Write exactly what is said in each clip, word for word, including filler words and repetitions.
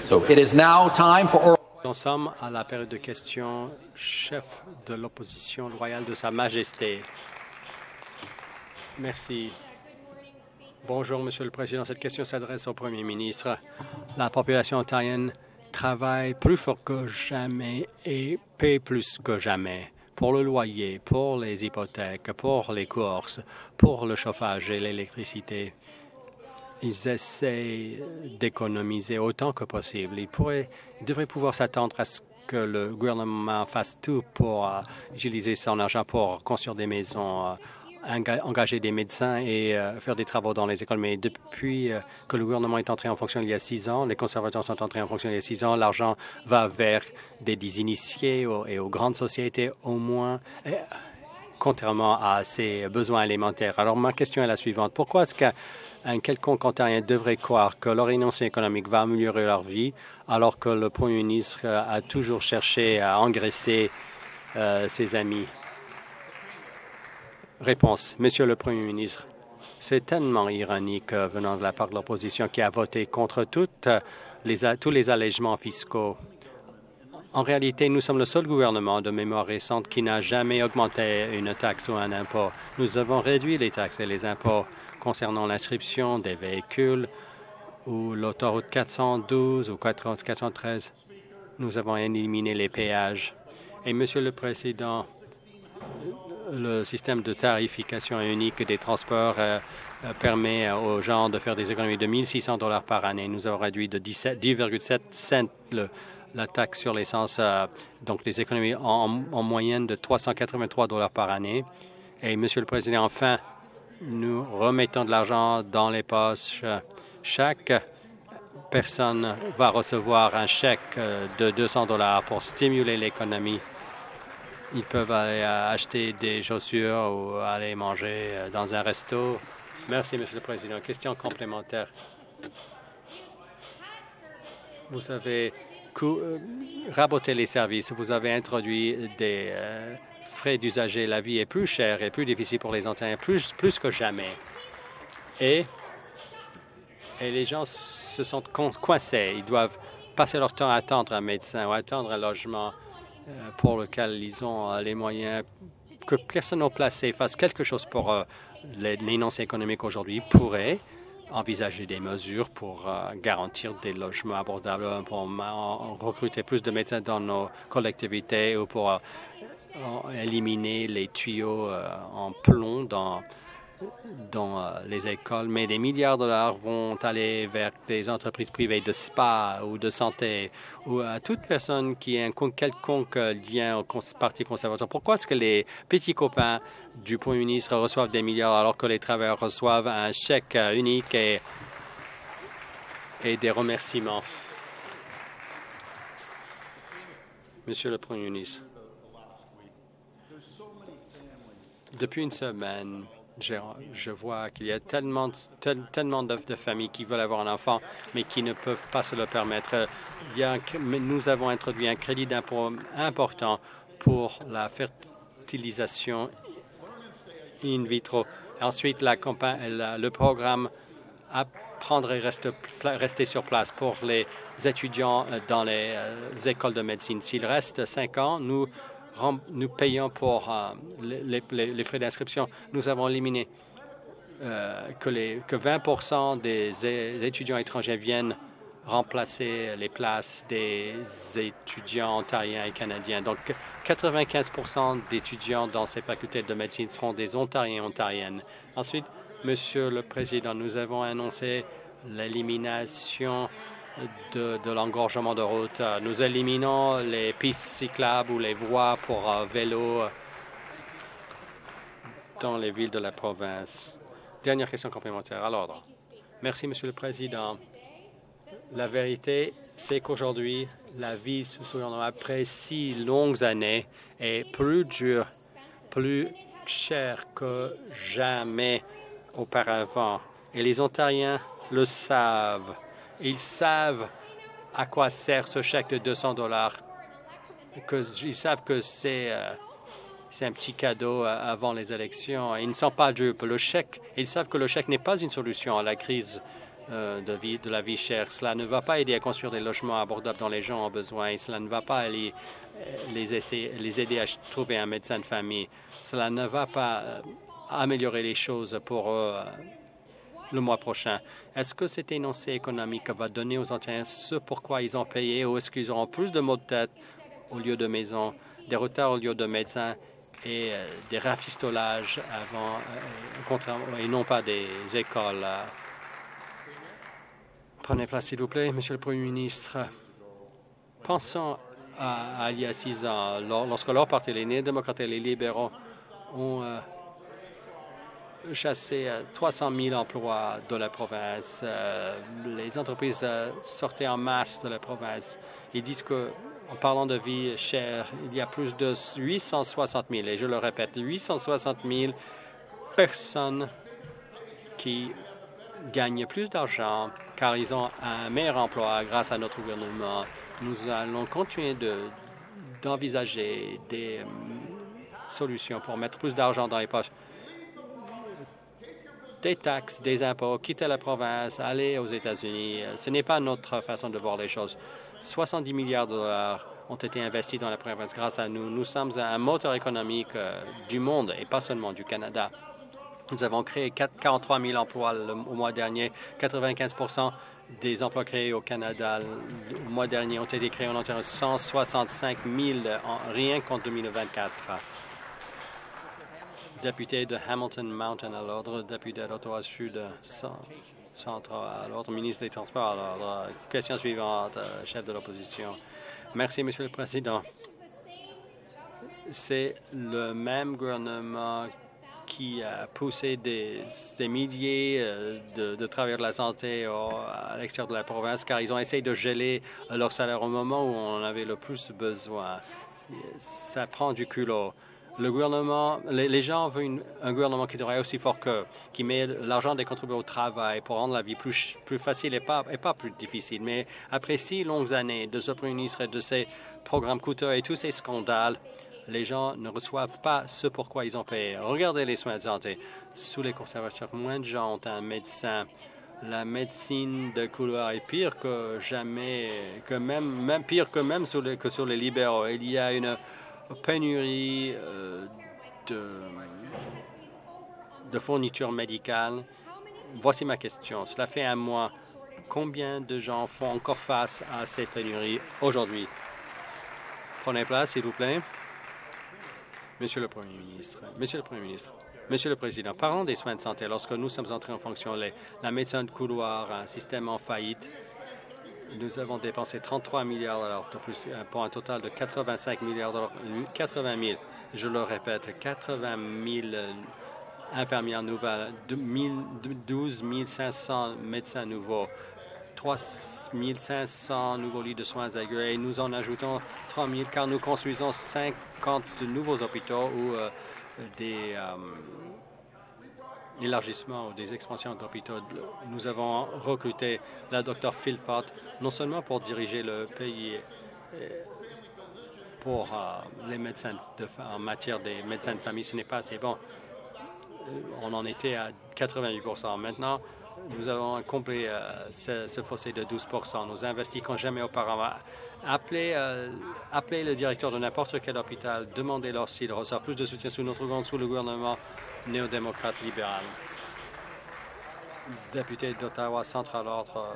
So it is now time for oral. Nous sommes à la période de questions. Chef de l'opposition loyale de Sa Majesté. Merci. Bonjour, Monsieur le Président. Cette question s'adresse au Premier ministre. La population ontarienne travaille plus fort que jamais et paie plus que jamais pour le loyer, pour les hypothèques, pour les courses, pour le chauffage et l'électricité. Ils essaient d'économiser autant que possible. Ils, pourraient, ils devraient pouvoir s'attendre à ce que le gouvernement fasse tout pour uh, utiliser son argent pour construire des maisons, uh, engager des médecins et uh, faire des travaux dans les écoles. Mais depuis uh, que le gouvernement est entré en fonction il y a six ans, les conservateurs sont entrés en fonction il y a six ans, l'argent va vers des, des initiés aux, et aux grandes sociétés au moins, et, contrairement à ses besoins élémentaires. Alors ma question est la suivante. Pourquoi est-ce qu'un un quelconque ontarien devrait croire que leur renoncement économique va améliorer leur vie alors que le Premier ministre a toujours cherché à engraisser euh, ses amis? Réponse. Monsieur le Premier ministre, c'est tellement ironique euh, venant de la part de l'opposition qui a voté contre toutes les, tous les allègements fiscaux. En réalité, nous sommes le seul gouvernement de mémoire récente qui n'a jamais augmenté une taxe ou un impôt. Nous avons réduit les taxes et les impôts concernant l'inscription des véhicules ou l'autoroute quatre cent douze ou quatre cent treize. Nous avons éliminé les péages. Et, Monsieur le Président, le système de tarification unique des transports euh, permet aux gens de faire des économies de mille six cents dollars par année. Nous avons réduit de dix virgule sept cents le la taxe sur l'essence, euh, donc des économies en, en moyenne de trois cent quatre-vingt-trois dollars par année. Et, Monsieur le Président, enfin, nous remettons de l'argent dans les poches. Chaque personne va recevoir un chèque de deux cents dollars pour stimuler l'économie. Ils peuvent aller acheter des chaussures ou aller manger dans un resto. Merci, Monsieur le Président. Question complémentaire. Vous savez, raboter les services. Vous avez introduit des euh, frais d'usager. La vie est plus chère et plus difficile pour les Ontariens, plus, plus que jamais. Et, et les gens se sentent coincés. Ils doivent passer leur temps à attendre un médecin ou attendre un logement euh, pour lequel ils ont euh, les moyens que personne n'a placé. Fasse quelque chose pour euh, l'énoncé économique aujourd'hui pourrait envisager des mesures pour euh, garantir des logements abordables, pour euh, recruter plus de médecins dans nos collectivités ou pour euh, éliminer les tuyaux euh, en plomb dans, dans euh, les écoles. Mais des milliards de dollars vont aller vers des entreprises privées de spa ou de santé ou à toute personne qui a un quelconque lien au Parti conservateur. Pourquoi est-ce que les petits copains du Premier ministre reçoivent des milliards alors que les travailleurs reçoivent un chèque unique et, et des remerciements? Monsieur le Premier ministre, depuis une semaine, je, je vois qu'il y a tellement, tel, tellement de, de familles qui veulent avoir un enfant, mais qui ne peuvent pas se le permettre. Il y a un, nous avons introduit un crédit d'impôt important pour la fertilisation in vitro. Ensuite, la campagne, la, le programme Apprendre et rester, rester sur place pour les étudiants dans les euh, écoles de médecine. S'il reste cinq ans, nous, nous payons pour euh, les, les, les frais d'inscription. Nous avons éliminé euh, que, les, que vingt pour cent des, des étudiants étrangers viennent remplacer les places des étudiants ontariens et canadiens. Donc, quatre-vingt-quinze pour cent d'étudiants dans ces facultés de médecine seront des Ontariens et Ontariennes. Ensuite, Monsieur le Président, nous avons annoncé l'élimination de, de l'engorgement de route. Nous éliminons les pistes cyclables ou les voies pour euh, vélos dans les villes de la province. Dernière question complémentaire à l'ordre. Merci, Monsieur le Président. La vérité, c'est qu'aujourd'hui, la vie sous ce gouvernement, après six longues années, est plus dure, plus chère que jamais auparavant. Et les Ontariens le savent. Ils savent à quoi sert ce chèque de deux cents dollars. Ils savent que c'est euh, c'est un petit cadeau avant les élections. Ils ne sont pas dupes. Le chèque, ils savent que le chèque n'est pas une solution à la crise euh, de, vie, de la vie chère. Cela ne va pas aider à construire des logements abordables dont les gens ont besoin. Et cela ne va pas aller, les, essayer, les aider à trouver un médecin de famille. Cela ne va pas euh, améliorer les choses pour eux euh, le mois prochain. Est-ce que cet énoncé économique va donner aux Ontariens ce pourquoi ils ont payé ou est-ce qu'ils auront plus de maux de tête au lieu de maison, des retards au lieu de médecins et euh, des rafistolages avant, euh, et non pas des écoles? Euh. Prenez place, s'il vous plaît, Monsieur le Premier ministre. Pensons à, à il y a six ans, lorsque leur parti, les néo-démocrates et les libéraux, ont euh, chassé euh, trois cent mille emplois de la province. Euh, les entreprises euh, sortaient en masse de la province. Ils disent que, en parlant de vie chère, il y a plus de huit cent soixante mille, et je le répète, huit cent soixante mille personnes qui gagnent plus d'argent car ils ont un meilleur emploi grâce à notre gouvernement. Nous allons continuer de, d'envisager des euh, solutions pour mettre plus d'argent dans les poches. Des taxes, des impôts, quitter la province, aller aux États-Unis. Ce n'est pas notre façon de voir les choses. soixante-dix milliards de dollars ont été investis dans la province grâce à nous. Nous sommes un moteur économique euh, du monde et pas seulement du Canada. Nous avons créé quarante-trois mille emplois le, au mois dernier. quatre-vingt-quinze pour cent des emplois créés au Canada le mois dernier ont été créés en Ontario. cent soixante-cinq mille en, rien qu'en deux mille vingt-quatre. Député de Hamilton Mountain à l'ordre, député d'Ottawa Sud Centre à l'ordre, ministre des Transports à l'ordre. Question suivante, chef de l'opposition. Merci, Monsieur le Président. C'est le même gouvernement qui a poussé des, des milliers de, de travailleurs de la santé au, à l'extérieur de la province car ils ont essayé de geler leur salaire au moment où on en avait le plus besoin. Ça prend du culot. Le gouvernement, les, les gens veulent une, un gouvernement qui travaille aussi fort qu'eux, qui met l'argent des contribuables au travail pour rendre la vie plus, plus facile et pas, et pas plus difficile. Mais après six longues années de ce Premier ministre et de ces programmes coûteux et tous ces scandales, les gens ne reçoivent pas ce pourquoi ils ont payé. Regardez les soins de santé. Sous les conservateurs, moins de gens ont un médecin. La médecine de couloir est pire que jamais, que même, même pire que même sur les, que sur les libéraux. Il y a une pénurie euh, de, de fournitures médicales. Voici ma question. Cela fait un mois. Combien de gens font encore face à cette pénurie aujourd'hui? Prenez place, s'il vous plaît. Monsieur le Premier ministre, Monsieur le Premier ministre, Monsieur le Président, parlons des soins de santé. Lorsque nous sommes entrés en fonction, les, la médecine de couloir, un système en faillite, nous avons dépensé trente-trois milliards de dollars de plus pour un total de quatre-vingt-cinq milliards de dollars, quatre-vingt mille, je le répète, quatre-vingt mille infirmières nouvelles, douze mille cinq cents médecins nouveaux, trois mille cinq cents nouveaux lits de soins aigus et nous en ajoutons trois mille car nous construisons cinquante nouveaux hôpitaux ou euh, des euh, élargissements ou des expansions d'hôpitaux. Nous avons recruté la docteur Philpott non seulement pour diriger le pays pour euh, les médecins de, en matière des médecins de famille, ce n'est pas assez bon. On en était à quatre-vingt-huit pour cent. Maintenant, nous avons comblé euh, ce, ce fossé de douze pour cent. Nous investissons comme jamais auparavant. Appelez, euh, appelez le directeur de n'importe quel hôpital, demandez-leur s'ils reçoivent plus de soutien sous notre gouvernement, sous le gouvernement néo-démocrate libéral. Député d'Ottawa Centre à l'ordre.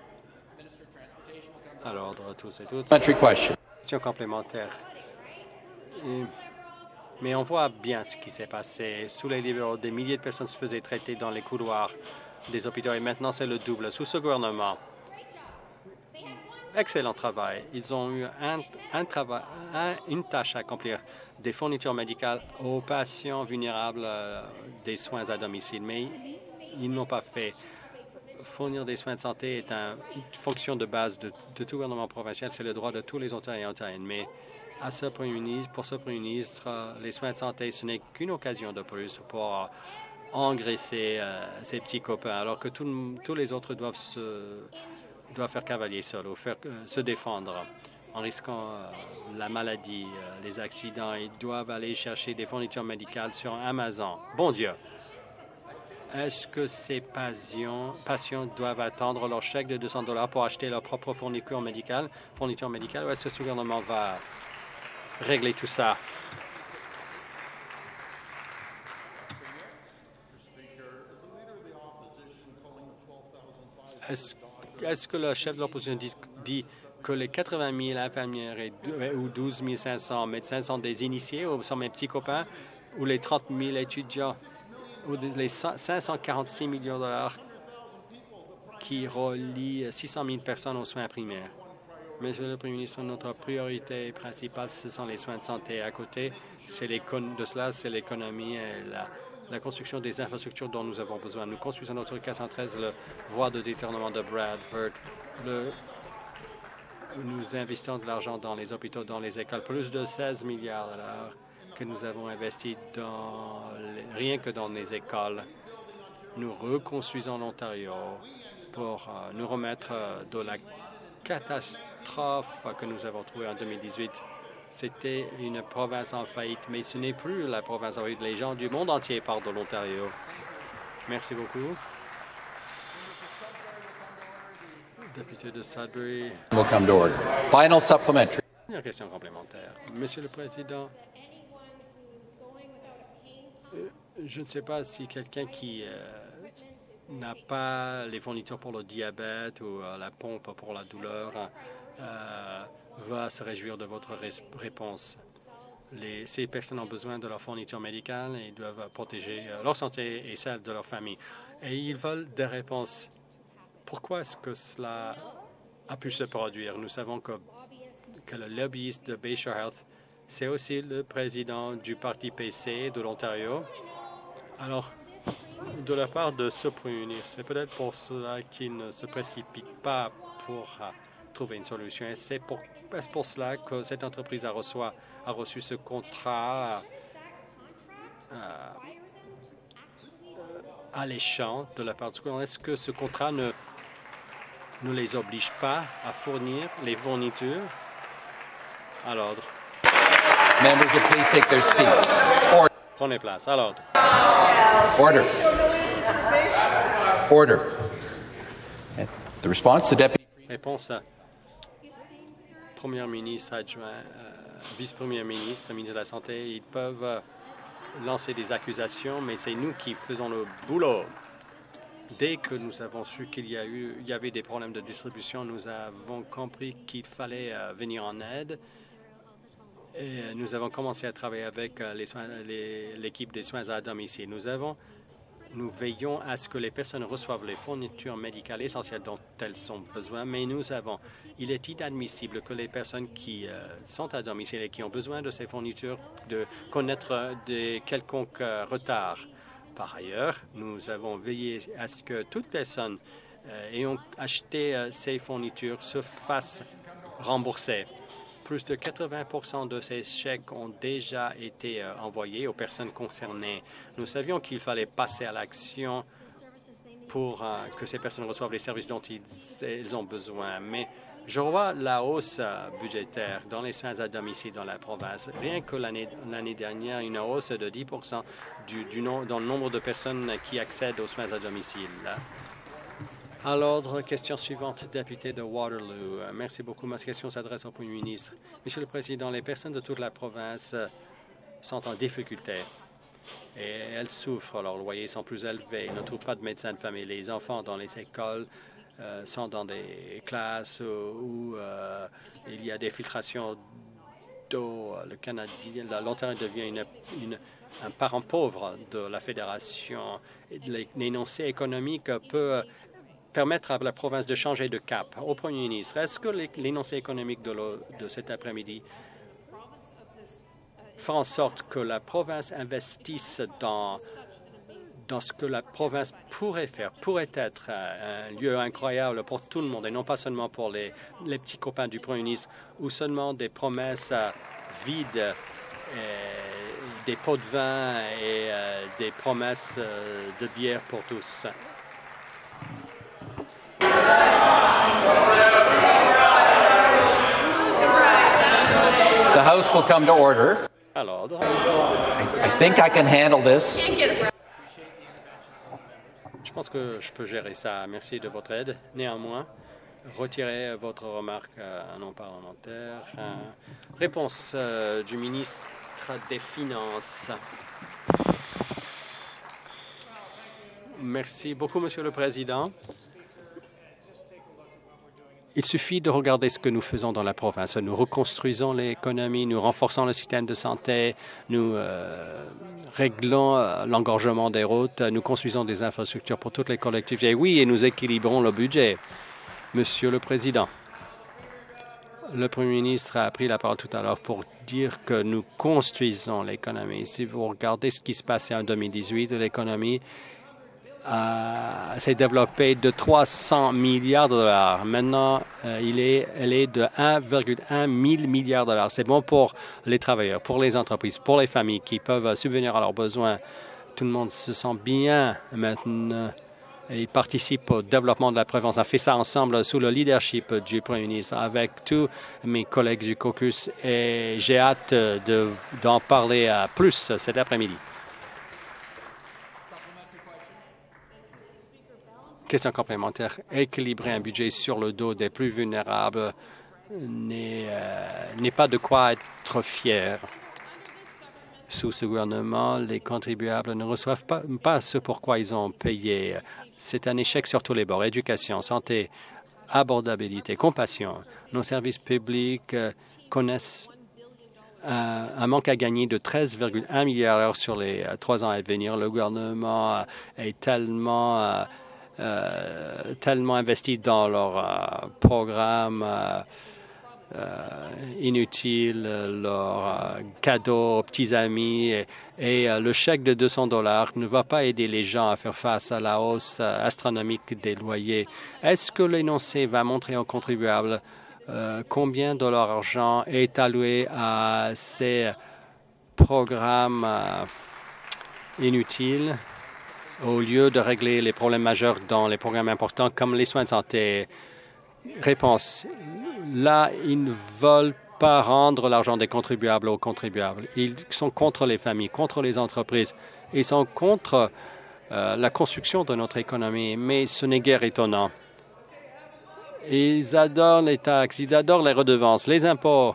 À l'ordre, tous et toutes. Question complémentaire. Et, mais on voit bien ce qui s'est passé. Sous les libéraux, des milliers de personnes se faisaient traiter dans les couloirs des hôpitaux et maintenant c'est le double. Sous ce gouvernement, excellent travail. Ils ont eu un, un travail, un, une tâche à accomplir, des fournitures médicales aux patients vulnérables, euh, des soins à domicile, mais ils n'ont pas fait. Fournir des soins de santé est un, une fonction de base de, de tout gouvernement provincial. C'est le droit de tous les Ontariens et Ontariennes. Mais à ce Premier ministre, pour ce Premier ministre, les soins de santé, ce n'est qu'une occasion de plus pour engraisser euh, ses petits copains, alors que tout, tous les autres doivent, se, doivent faire cavalier seul ou faire, euh, se défendre en risquant euh, la maladie, euh, les accidents. Ils doivent aller chercher des fournitures médicales sur Amazon. Bon Dieu! Est-ce que ces patients, patients doivent attendre leur chèque de deux cents dollars pour acheter leur propre fourniture médicale, fourniture médicale, ou est-ce que ce gouvernement va régler tout ça? Est-ce est-ce que le chef de l'opposition dit, dit que les quatre-vingt mille infirmières et, ou douze mille cinq cents médecins sont des initiés ou sont mes petits copains, ou les trente mille étudiants, ou les cinq cent quarante-six millions de dollars qui relient six cent mille personnes aux soins primaires? Monsieur le Premier ministre, notre priorité principale, ce sont les soins de santé. À côté c'est de cela, c'est l'économie et la, la construction des infrastructures dont nous avons besoin. Nous construisons notre quatre cent treize, le voie de détournement de Bradford. Le, nous investissons de l'argent dans les hôpitaux, dans les écoles, plus de seize milliards de dollars que nous avons investi dans les, rien que dans les écoles. Nous reconstruisons l'Ontario pour euh, nous remettre euh, de la catastrophe que nous avons trouvée en deux mille dix-huit. C'était une province en faillite, mais ce n'est plus la province en faillite. Les gens du monde entier parlent de l'Ontario. Merci beaucoup. Député de Sudbury. Will come to order. Final supplementary. Une question complémentaire. Monsieur le Président, euh, je ne sais pas si quelqu'un qui euh, n'a pas les fournitures pour le diabète ou euh, la pompe pour la douleur euh, va se réjouir de votre réponse. Les, ces personnes ont besoin de leur fourniture médicale et doivent protéger euh, leur santé et celle de leur famille. Et ils veulent des réponses. Pourquoi est-ce que cela a pu se produire? Nous savons que, que le lobbyiste de Bayshore Health, c'est aussi le président du Parti P C de l'Ontario. Alors, de la part de ce Premier ministre, c'est peut-être pour cela qu'il ne se précipite pas pour uh, trouver une solution. Et c'est pour, pour cela que cette entreprise a, reçoit, a reçu ce contrat uh, alléchant de la part du gouvernement. Est-ce que ce contrat ne ne les oblige pas à fournir les fournitures à l'ordre? Members will please take their seats. Order. Prenez place. À l'ordre. Order. Order. The response, the deputy. Réponse à Premier ministre adjoint, euh, vice-premier ministre, ministre de la Santé. Ils peuvent euh, lancer des accusations, mais c'est nous qui faisons le boulot. Dès que nous avons su qu'il y a eu, il y avait des problèmes de distribution, nous avons compris qu'il fallait euh, venir en aide. Et euh, nous avons commencé à travailler avec euh, l'équipe des soins à domicile. Nous avons, nous veillons à ce que les personnes reçoivent les fournitures médicales essentielles dont elles ont besoin, mais nous avons, il est inadmissible que les personnes qui euh, sont à domicile et qui ont besoin de ces fournitures de connaître des quelconques euh, retards. Par ailleurs, nous avons veillé à ce que toute personne euh, ayant acheté euh, ces fournitures se fasse rembourser. Plus de quatre-vingts pour cent de ces chèques ont déjà été euh, envoyés aux personnes concernées. Nous savions qu'il fallait passer à l'action pour euh, que ces personnes reçoivent les services dont ils, ils ont besoin. Mais je vois la hausse euh, budgétaire dans les soins à domicile dans la province. Rien que l'année l'année dernière, une hausse de dix pour cent du, du nom, dans le nombre de personnes qui accèdent aux soins à domicile. À l'ordre, question suivante, député de Waterloo. Merci beaucoup. Ma question s'adresse au Premier ministre. Monsieur le Président, les personnes de toute la province sont en difficulté et elles souffrent. Leurs loyers sont plus élevés. Ils ne trouvent pas de médecins de famille. Les enfants dans les écoles euh, sont dans des classes où euh, il y a des filtrations d'eau. Le Canadien, l'Ontario devient une, une, un parent pauvre de la Fédération. L'énoncé économique peut permettre à la province de changer de cap. Au Premier ministre, est-ce que l'énoncé économique de, le, de cet après-midi fera en sorte que la province investisse dans, dans ce que la province pourrait faire, pourrait être un lieu incroyable pour tout le monde, et non pas seulement pour les, les petits copains du Premier ministre, ou seulement des promesses vides, et des pots de vin et euh, des promesses euh, de bière pour tous? The House will come to order. À l'ordre. I, I think I can handle this. Je pense que je peux gérer ça. Merci de votre aide. Néanmoins, retirez votre remarque euh, non parlementaire. Euh, réponse euh, du ministre des Finances. Merci beaucoup, Monsieur le Président. Il suffit de regarder ce que nous faisons dans la province. Nous reconstruisons l'économie, nous renforçons le système de santé, nous euh, réglons euh, l'engorgement des routes, nous construisons des infrastructures pour toutes les collectivités. Oui, et nous équilibrons le budget. Monsieur le Président, le Premier ministre a pris la parole tout à l'heure pour dire que nous construisons l'économie. Si vous regardez ce qui se passait en deux mille dix-huit, l'économie Euh, s'est développée de trois cents milliards de dollars. Maintenant, euh, il est, elle est de un virgule un mille milliards de dollars. C'est bon pour les travailleurs, pour les entreprises, pour les familles qui peuvent subvenir à leurs besoins. Tout le monde se sent bien maintenant et il participe au développement de la prévention. On fait ça ensemble sous le leadership du Premier ministre avec tous mes collègues du caucus et j'ai hâte de, d'en parler à plus cet après-midi. Question complémentaire. Équilibrer un budget sur le dos des plus vulnérables n'est euh, pas de quoi être fier. Sous ce gouvernement, les contribuables ne reçoivent pas, pas ce pourquoi ils ont payé. C'est un échec sur tous les bords. Éducation, santé, abordabilité, compassion. Nos services publics euh, connaissent un, un manque à gagner de treize virgule un milliards d'euros sur les euh, trois ans à venir. Le gouvernement est tellement... Euh, Euh, tellement investis dans leur euh, programme euh, euh, inutile, leurs euh, cadeaux aux petits amis et, et euh, le chèque de deux cents dollars ne va pas aider les gens à faire face à la hausse euh, astronomique des loyers. Est-ce que l'énoncé va montrer aux contribuables euh, combien de leur argent est alloué à ces programmes euh, inutiles au lieu de régler les problèmes majeurs dans les programmes importants comme les soins de santé? Réponse. Là, ils ne veulent pas rendre l'argent des contribuables aux contribuables. Ils sont contre les familles, contre les entreprises. Ils sont contre euh, la construction de notre économie, mais ce n'est guère étonnant. Ils adorent les taxes, ils adorent les redevances, les impôts.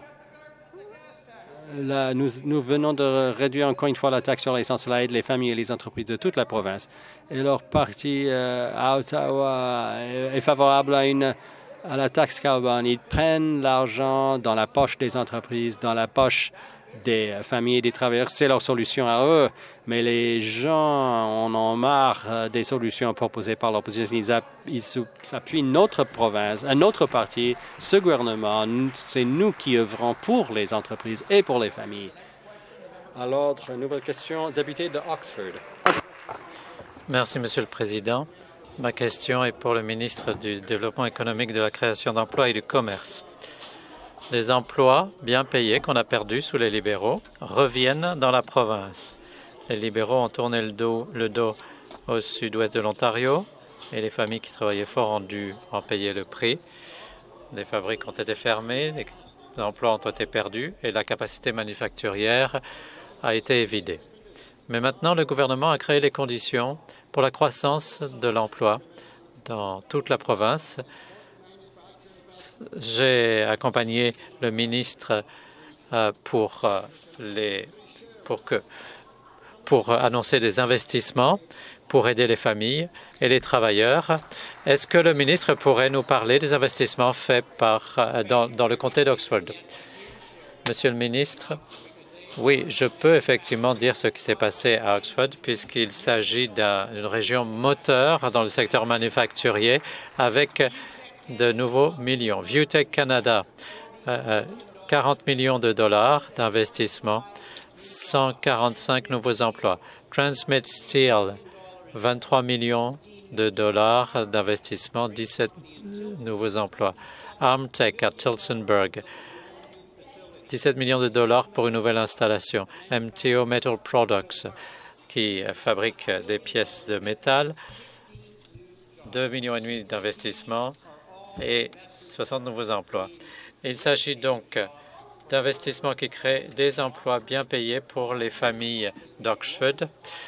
Là, nous, nous venons de réduire encore une fois la taxe sur l'essence. Cela aide les familles et les entreprises de toute la province. Et leur parti euh, à Ottawa est, est favorable à, une, à la taxe carbone. Ils prennent l'argent dans la poche des entreprises, dans la poche des familles et des travailleurs. C'est leur solution à eux. Mais les gens en ont marre des solutions proposées par l'opposition. Ils, ils s'appuient notre province, à notre parti, ce gouvernement. C'est nous qui œuvrons pour les entreprises et pour les familles. À l'ordre, nouvelle question, député de Oxford. Merci, Monsieur le Président. Ma question est pour le ministre du Développement économique, de la création d'emplois et du commerce. Des emplois bien payés qu'on a perdus sous les libéraux reviennent dans la province. Les libéraux ont tourné le dos, le dos au sud-ouest de l'Ontario et les familles qui travaillaient fort ont dû en payer le prix. Des fabriques ont été fermées, des emplois ont été perdus et la capacité manufacturière a été évidée. Mais maintenant, le gouvernement a créé les conditions pour la croissance de l'emploi dans toute la province. J'ai accompagné le ministre euh, pour, euh, les, pour, que, pour annoncer des investissements pour aider les familles et les travailleurs. Est-ce que le ministre pourrait nous parler des investissements faits par, euh, dans, dans le comté d'Oxford? Monsieur le ministre, oui, je peux effectivement dire ce qui s'est passé à Oxford puisqu'il s'agit d'une région moteur dans le secteur manufacturier avec de nouveaux millions. ViewTech Canada, euh, quarante millions de dollars d'investissement, cent quarante-cinq nouveaux emplois. Transmit Steel, vingt-trois millions de dollars d'investissement, dix-sept nouveaux emplois. Armtech à Tillsonburg, dix-sept millions de dollars pour une nouvelle installation. M T O Metal Products, qui fabrique des pièces de métal, deux millions et demi d'investissement et soixante nouveaux emplois. Il s'agit donc d'investissements qui créent des emplois bien payés pour les familles d'Oxford.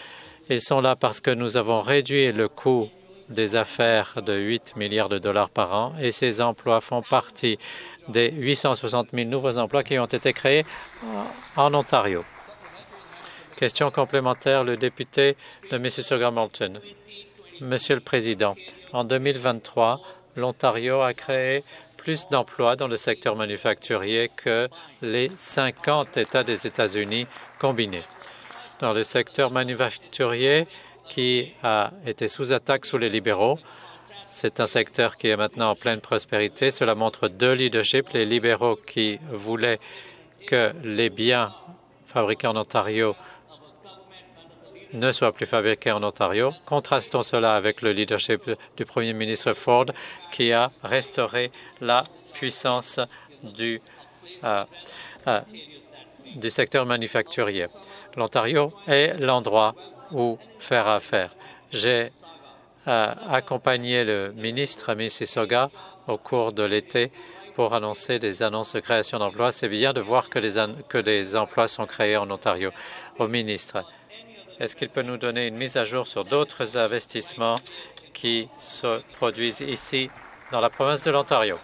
Ils sont là parce que nous avons réduit le coût des affaires de huit milliards de dollars par an et ces emplois font partie des huit cent soixante mille nouveaux emplois qui ont été créés en Ontario. Question complémentaire, le député de Mississauga-Malton. Monsieur le Président, en deux mille vingt-trois, l'Ontario a créé plus d'emplois dans le secteur manufacturier que les cinquante États des États-Unis combinés. Dans le secteur manufacturier, qui a été sous attaque sous les libéraux. C'est un secteur qui est maintenant en pleine prospérité. Cela montre deux leaderships, les libéraux qui voulaient que les biens fabriqués en Ontario ne soient plus fabriqués en Ontario. Contrastons cela avec le leadership du Premier ministre Ford qui a restauré la puissance du, euh, euh, du secteur manufacturier. L'Ontario est l'endroit où faire affaire. J'ai euh, accompagné le ministre à Mississauga au cours de l'été pour annoncer des annonces de création d'emplois. C'est bien de voir que les, que des emplois sont créés en Ontario. Au ministre, est-ce qu'il peut nous donner une mise à jour sur d'autres investissements qui se produisent ici dans la province de l'Ontario?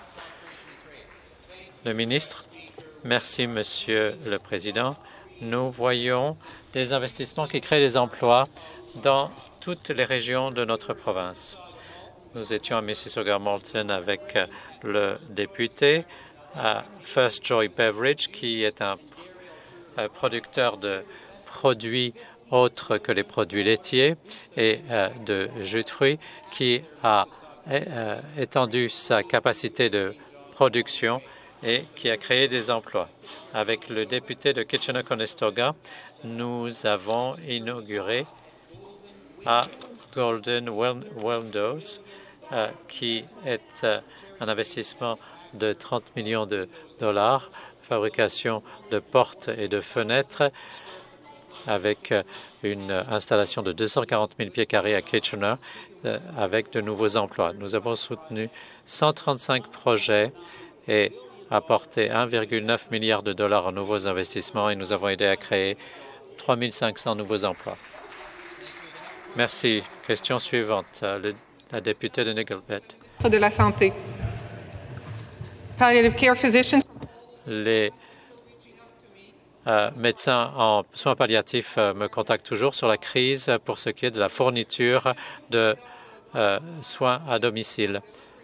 Le ministre, merci, Monsieur le Président. Nous voyons des investissements qui créent des emplois dans toutes les régions de notre province. Nous étions à Mississauga-Malton avec le député à First Joy Beverage, qui est un producteur de produits autres que les produits laitiers et de jus de fruits, qui a étendu sa capacité de production et qui a créé des emplois. Avec le député de Kitchener-Conestoga, nous avons inauguré à Golden Windows, euh, qui est euh, un investissement de trente millions de dollars, fabrication de portes et de fenêtres, avec euh, une installation de deux cent quarante mille pieds carrés à Kitchener, euh, avec de nouveaux emplois. Nous avons soutenu cent trente-cinq projets et apporté un virgule neuf milliard de dollars en nouveaux investissements et nous avons aidé à créer trois mille cinq cents nouveaux emplois. Merci. Question suivante. Le, la députée de Nickel Belt. De la santé. Palliative care physicians. Les euh, médecins en soins palliatifs euh, me contactent toujours sur la crise pour ce qui est de la fourniture de euh, soins à domicile.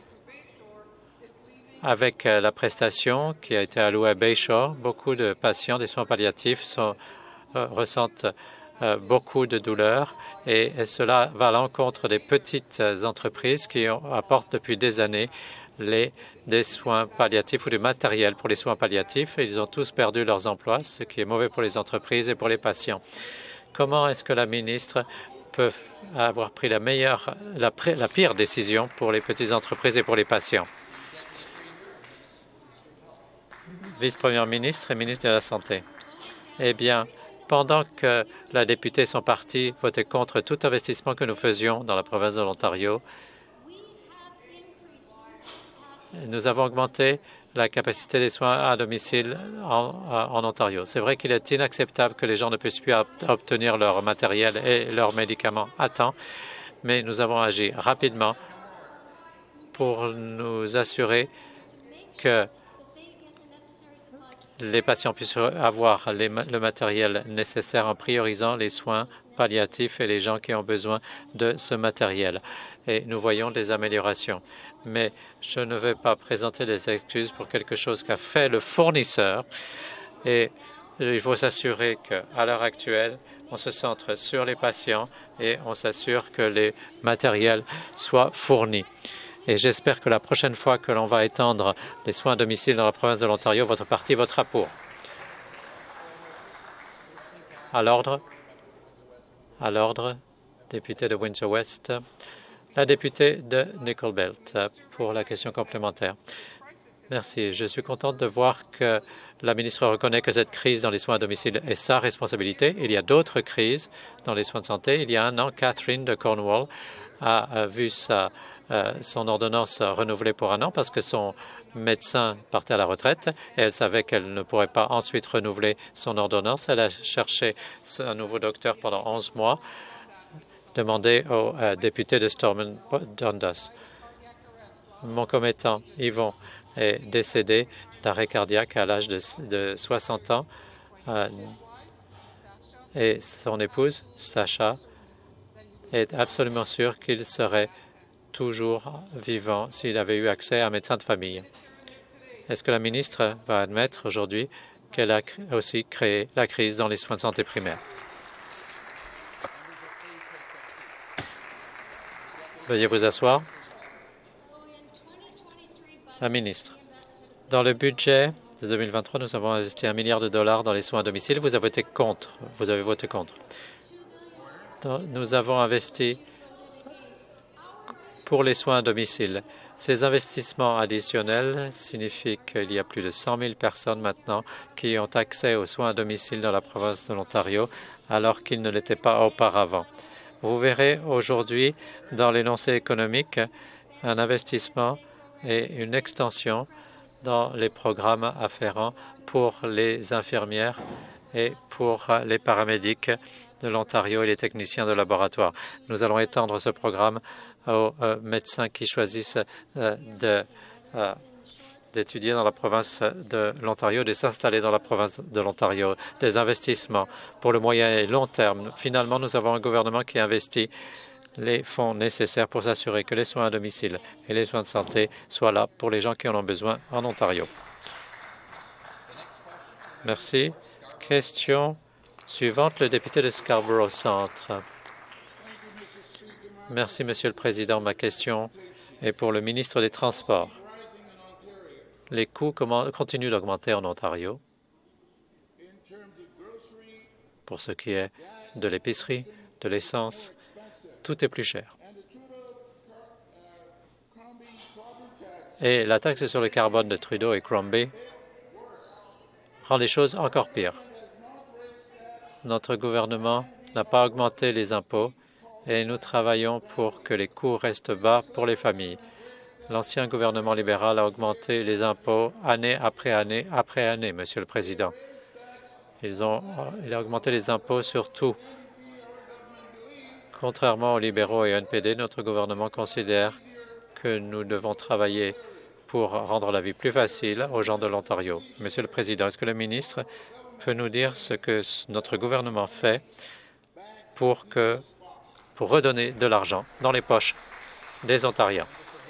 Avec la prestation qui a été allouée à Bayshore, beaucoup de patients des soins palliatifs sont, euh, ressentent euh, beaucoup de douleurs et, et cela va à l'encontre des petites entreprises qui ont, apportent depuis des années les, des soins palliatifs ou du matériel pour les soins palliatifs. Et ils ont tous perdu leurs emplois, ce qui est mauvais pour les entreprises et pour les patients. Comment est-ce que la ministre peut avoir pris la meilleure, la, la pire décision pour les petites entreprises et pour les patients? Vice-première ministre et ministre de la Santé. Eh bien, pendant que la députée sont partis voter contre tout investissement que nous faisions dans la province de l'Ontario, nous avons augmenté la capacité des soins à domicile en, en Ontario. C'est vrai qu'il est inacceptable que les gens ne puissent plus obtenir leur matériel et leurs médicaments à temps, mais nous avons agi rapidement pour nous assurer que les patients puissent avoir les, le matériel nécessaire en priorisant les soins palliatifs et les gens qui ont besoin de ce matériel. Et nous voyons des améliorations. Mais je ne vais pas présenter des excuses pour quelque chose qu'a fait le fournisseur. Et il faut s'assurer qu'à l'heure actuelle, on se centre sur les patients et on s'assure que les matériels soient fournis. Et j'espère que la prochaine fois que l'on va étendre les soins à domicile dans la province de l'Ontario, votre parti votera pour. À l'ordre. À l'ordre, député de Windsor-West. La députée de Nickel Belt pour la question complémentaire. Merci. Je suis contente de voir que la ministre reconnaît que cette crise dans les soins à domicile est sa responsabilité. Il y a d'autres crises dans les soins de santé. Il y a un an, Catherine de Cornwall a vu sa Euh, son ordonnance renouvelée pour un an parce que son médecin partait à la retraite et elle savait qu'elle ne pourrait pas ensuite renouveler son ordonnance. Elle a cherché un nouveau docteur pendant onze mois. demandé au euh, député de Stormont Dundas. Mon commettant, Yvon, est décédé d'arrêt cardiaque à l'âge de, de soixante ans euh, et son épouse, Sacha, est absolument sûre qu'il serait toujours vivant s'il avait eu accès à un médecin de famille. Est-ce que la ministre va admettre aujourd'hui qu'elle a aussi créé la crise dans les soins de santé primaires? Veuillez vous asseoir. La ministre. Dans le budget de deux mille vingt-trois, nous avons investi un milliard de dollars dans les soins à domicile. Vous avez voté contre. Vous avez voté contre. Dans, nous avons investi pour les soins à domicile. Ces investissements additionnels signifient qu'il y a plus de cent mille personnes maintenant qui ont accès aux soins à domicile dans la province de l'Ontario, alors qu'ils ne l'étaient pas auparavant. Vous verrez aujourd'hui dans l'énoncé économique un investissement et une extension dans les programmes afférents pour les infirmières et pour les paramédics de l'Ontario et les techniciens de laboratoire. Nous allons étendre ce programme aux euh, médecins qui choisissent euh, de, euh, d'étudier dans la province de l'Ontario, de s'installer dans la province de l'Ontario, des investissements pour le moyen et long terme. Finalement, nous avons un gouvernement qui investit les fonds nécessaires pour s'assurer que les soins à domicile et les soins de santé soient là pour les gens qui en ont besoin en Ontario. Merci. Question suivante, le député de Scarborough Centre. Merci, Monsieur le Président. Ma question est pour le ministre des Transports. Les coûts continuent d'augmenter en Ontario pour ce qui est de l'épicerie, de l'essence. Tout est plus cher. Et la taxe sur le carbone de Trudeau et Crombie rend les choses encore pires. Notre gouvernement n'a pas augmenté les impôts et nous travaillons pour que les coûts restent bas pour les familles. L'ancien gouvernement libéral a augmenté les impôts année après année après année, Monsieur le Président. Ils ont, il a augmenté les impôts sur tout. Contrairement aux libéraux et au N P D, notre gouvernement considère que nous devons travailler pour rendre la vie plus facile aux gens de l'Ontario. Monsieur le Président, est-ce que le ministre peut nous dire ce que notre gouvernement fait pour, que, pour redonner de l'argent dans les poches des Ontariens?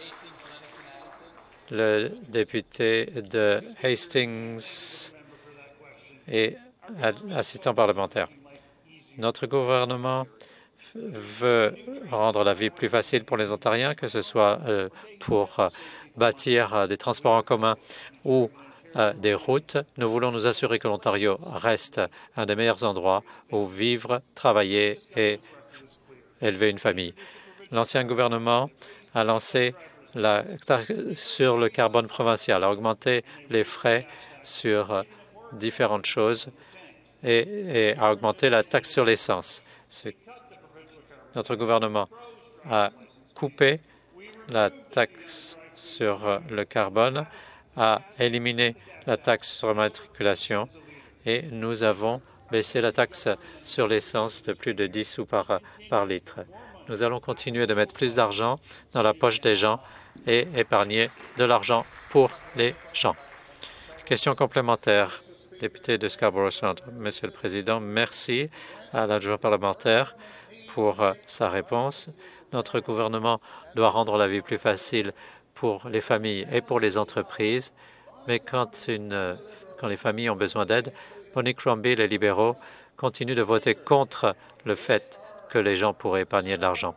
Le député de Hastings et assistant parlementaire. Notre gouvernement veut rendre la vie plus facile pour les Ontariens, que ce soit euh, pour euh, bâtir euh, des transports en commun ou euh, des routes. Nous voulons nous assurer que l'Ontario reste un des meilleurs endroits où vivre, travailler et élever une famille. L'ancien gouvernement a lancé la taxe sur le carbone provincial, a augmenté les frais sur euh, différentes choses et, et a augmenté la taxe sur l'essence. Notre gouvernement a coupé la taxe sur le carbone, a éliminé la taxe sur l'immatriculation et nous avons baissé la taxe sur l'essence de plus de dix sous par, par litre. Nous allons continuer de mettre plus d'argent dans la poche des gens et épargner de l'argent pour les gens. Question complémentaire, député de Scarborough Centre. Monsieur le Président, merci à l'adjoint parlementaire pour sa réponse. Notre gouvernement doit rendre la vie plus facile pour les familles et pour les entreprises, mais quand, une, quand les familles ont besoin d'aide, Monique Crombie et les libéraux continuent de voter contre le fait que les gens pourraient épargner de l'argent.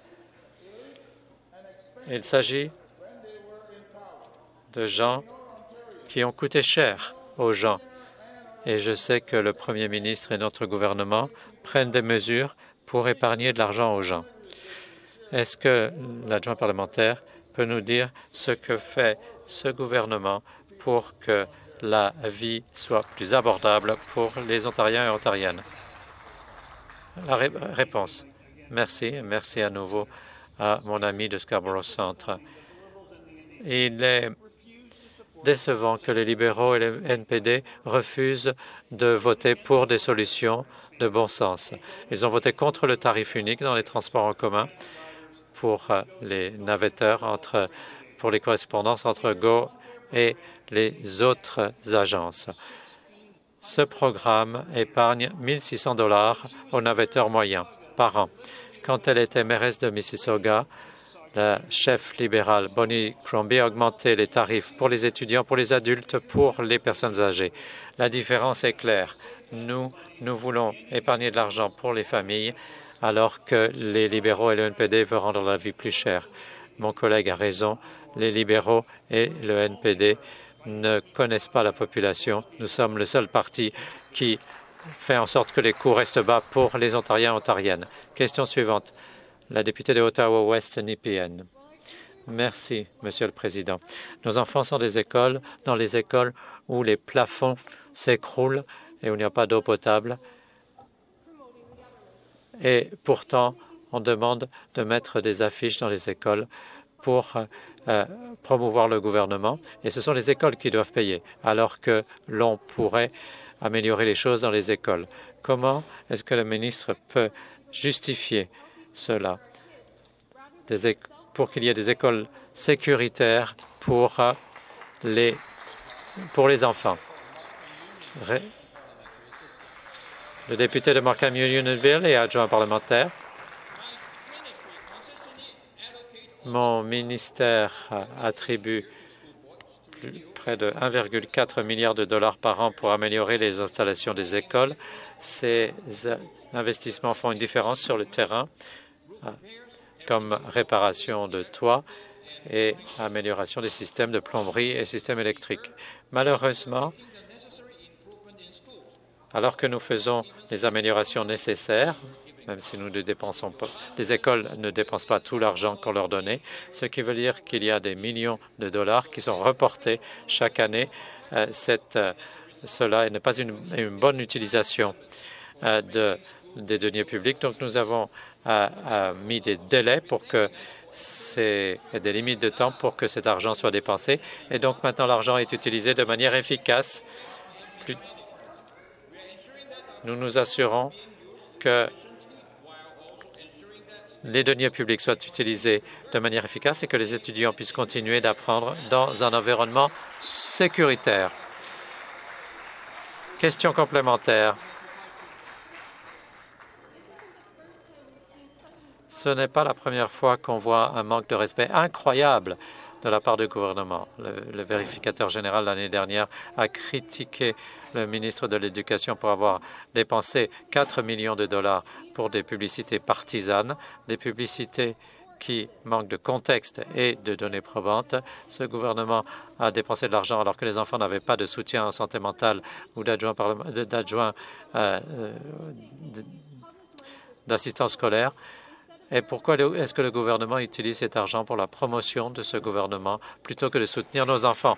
Il s'agit de gens qui ont coûté cher aux gens. Et je sais que le Premier ministre et notre gouvernement prennent des mesures pour épargner de l'argent aux gens. Est-ce que l'adjoint parlementaire peut nous dire ce que fait ce gouvernement pour que la vie soit plus abordable pour les Ontariens et Ontariennes? La ré réponse. Merci. Merci à nouveau à mon ami de Scarborough Centre. Il est décevant que les libéraux et le N P D refusent de voter pour des solutions de bon sens. Ils ont voté contre le tarif unique dans les transports en commun pour les navetteurs, entre, pour les correspondances entre Go et les autres agences. Ce programme épargne mille six cents dollars aux navetteurs moyens par an. Quand elle était mairesse de Mississauga, la chef libérale Bonnie Crombie a augmenté les tarifs pour les étudiants, pour les adultes, pour les personnes âgées. La différence est claire. Nous, nous voulons épargner de l'argent pour les familles, alors que les libéraux et le N P D veulent rendre la vie plus chère. Mon collègue a raison. Les libéraux et le N P D ne connaissent pas la population. Nous sommes le seul parti qui fait en sorte que les coûts restent bas pour les Ontariens et Ontariennes. Question suivante. La députée de Ottawa-Ouest, Nepean. Merci, Monsieur le Président. Nos enfants sont des écoles, dans les écoles où les plafonds s'écroulent et où il n'y a pas d'eau potable. Et pourtant, on demande de mettre des affiches dans les écoles pour euh, promouvoir le gouvernement. Et ce sont les écoles qui doivent payer, alors que l'on pourrait améliorer les choses dans les écoles. Comment est-ce que le ministre peut justifier cela des pour qu'il y ait des écoles sécuritaires pour euh, les, pour les enfants? Ré le député de Markham Unionville et adjoint parlementaire. Mon ministère attribue plus, près de un virgule quatre milliard de dollars par an pour améliorer les installations des écoles. Ces investissements font une différence sur le terrain, comme réparation de toits et amélioration des systèmes de plomberie et systèmes électriques. Malheureusement, alors que nous faisons les améliorations nécessaires, même si nous ne dépensons pas, les écoles ne dépensent pas tout l'argent qu'on leur donnait, ce qui veut dire qu'il y a des millions de dollars qui sont reportés chaque année. Euh, cette, euh, cela n'est pas une, une bonne utilisation euh, de, des deniers publics. Donc, nous avons euh, euh, mis des délais pour que c'est des limites de temps pour que cet argent soit dépensé. Et donc, maintenant, l'argent est utilisé de manière efficace. Plus, nous nous assurons que les deniers publics soient utilisés de manière efficace et que les étudiants puissent continuer d'apprendre dans un environnement sécuritaire. Question complémentaire. Ce n'est pas la première fois qu'on voit un manque de respect incroyable de la part du gouvernement. Le, le vérificateur général l'année dernière a critiqué le ministre de l'Éducation pour avoir dépensé quatre millions de dollars pour des publicités partisanes, des publicités qui manquent de contexte et de données probantes. Ce gouvernement a dépensé de l'argent alors que les enfants n'avaient pas de soutien en santé mentale ou d'adjoint euh, d'assistance scolaire. Et pourquoi est-ce que le gouvernement utilise cet argent pour la promotion de ce gouvernement plutôt que de soutenir nos enfants?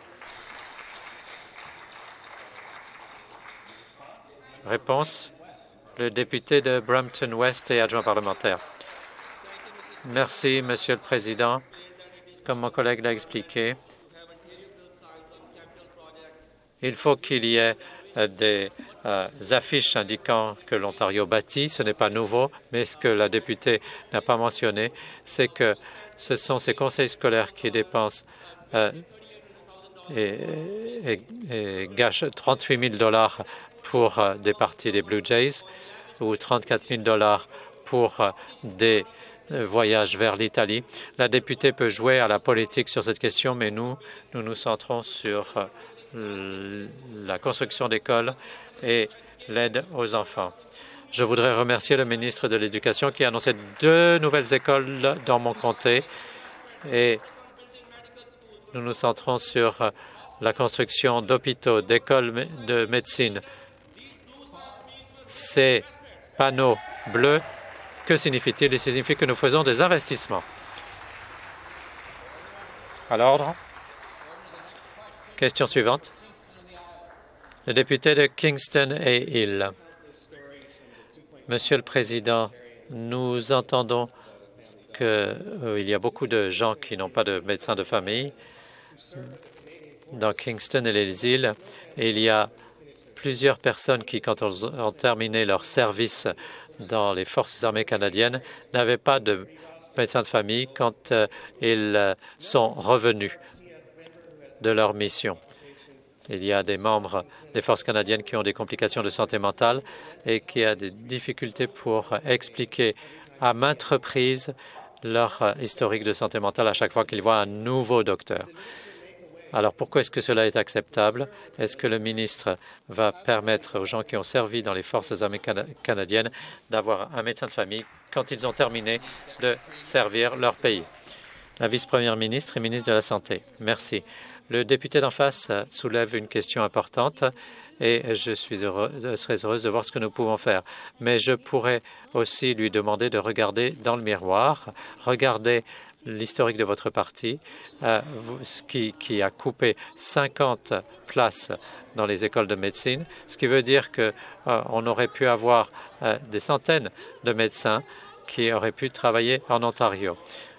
Réponse. Le député de Brampton West et adjoint parlementaire. Merci, Monsieur le Président. Comme mon collègue l'a expliqué, il faut qu'il y ait des euh, affiches indiquant que l'Ontario bâtit. Ce n'est pas nouveau, mais ce que la députée n'a pas mentionné, c'est que ce sont ces conseils scolaires qui dépensent euh, et, et, et gâchent trente-huit mille dollars pour euh, des parties des Blue Jays ou trente-quatre mille dollars pour euh, des euh, voyages vers l'Italie. La députée peut jouer à la politique sur cette question, mais nous, nous nous centrons sur euh, la construction d'écoles et l'aide aux enfants. Je voudrais remercier le ministre de l'Éducation qui a annoncé deux nouvelles écoles dans mon comté et nous nous centrons sur la construction d'hôpitaux, d'écoles de médecine. Ces panneaux bleus, que signifie-t-il? Il signifie que nous faisons des investissements. À l'ordre. Question suivante. Le député de Kingston et Hill. Monsieur le Président, nous entendons qu'il euh, y a beaucoup de gens qui n'ont pas de médecin de famille. dans Kingston et les îles, il y a plusieurs personnes qui, quand elles ont terminé leur service dans les forces armées canadiennes, n'avaient pas de médecin de famille quand euh, ils euh, sont revenus de leur mission. Il y a des membres des forces canadiennes qui ont des complications de santé mentale et qui ont des difficultés pour expliquer à maintes reprises leur euh, historique de santé mentale à chaque fois qu'ils voient un nouveau docteur. Alors, pourquoi est-ce que cela est acceptable? Est-ce que le ministre va permettre aux gens qui ont servi dans les forces armées cana canadiennes d'avoir un médecin de famille quand ils ont terminé de servir leur pays? La vice-première ministre et ministre de la Santé. Merci. Le député d'en face soulève une question importante et je suis heureux, je serais heureuse de voir ce que nous pouvons faire. Mais je pourrais aussi lui demander de regarder dans le miroir, regarder l'historique de votre parti, euh, qui, qui a coupé cinquante places dans les écoles de médecine, ce qui veut dire qu'on euh, aurait pu avoir euh, des centaines de médecins qui auraient pu travailler en Ontario.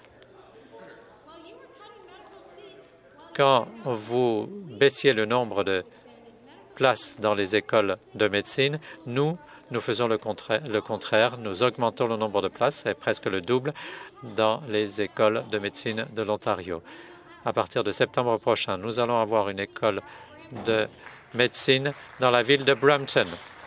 Quand vous baissiez le nombre de places dans les écoles de médecine, nous, nous faisons le contraire, le contraire. Nous augmentons le nombre de places, c'est presque le double, dans les écoles de médecine de l'Ontario. À partir de septembre prochain, nous allons avoir une école de médecine dans la ville de Brampton.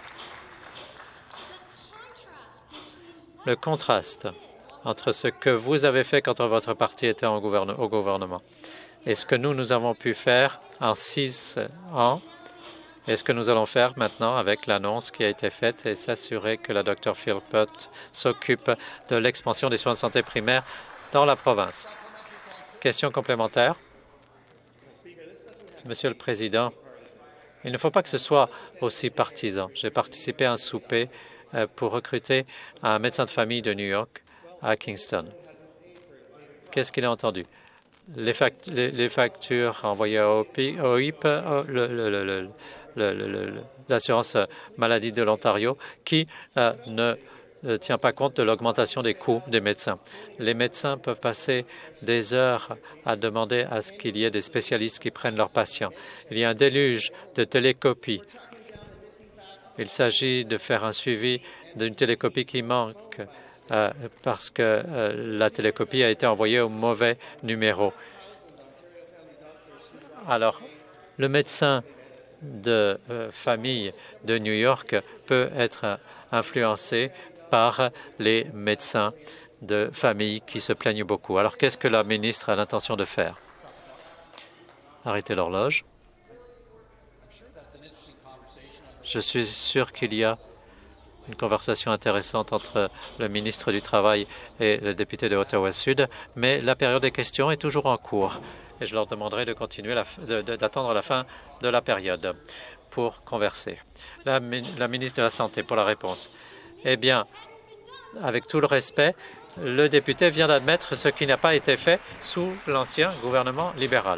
Le contraste entre ce que vous avez fait quand votre parti était en gouverne au gouvernement et ce que nous, nous avons pu faire en six ans, et ce que nous allons faire maintenant avec l'annonce qui a été faite et s'assurer que la docteur Philpott s'occupe de l'expansion des soins de santé primaires dans la province. Question complémentaire. Monsieur le Président, il ne faut pas que ce soit aussi partisan. J'ai participé à un souper pour recruter un médecin de famille de New York à Kingston. Qu'est-ce qu'il a entendu? Les, fact les, les factures envoyées au O I P, l'assurance maladie de l'Ontario, qui euh, ne ne tient pas compte de l'augmentation des coûts des médecins. Les médecins peuvent passer des heures à demander à ce qu'il y ait des spécialistes qui prennent leurs patients. Il y a un déluge de télécopies. Il s'agit de faire un suivi d'une télécopie qui manque euh, parce que euh, la télécopie a été envoyée au mauvais numéro. Alors, le médecin de euh, famille de New York peut être influencé par les médecins de famille qui se plaignent beaucoup. Alors, qu'est-ce que la ministre a l'intention de faire? Arrêtez l'horloge. Je suis sûr qu'il y a une conversation intéressante entre le ministre du Travail et le député de Ottawa-Sud, mais la période des questions est toujours en cours et je leur demanderai de continuer d'attendre la fin de la période pour converser. La, la ministre de la Santé, pour la réponse. Eh bien, avec tout le respect, le député vient d'admettre ce qui n'a pas été fait sous l'ancien gouvernement libéral.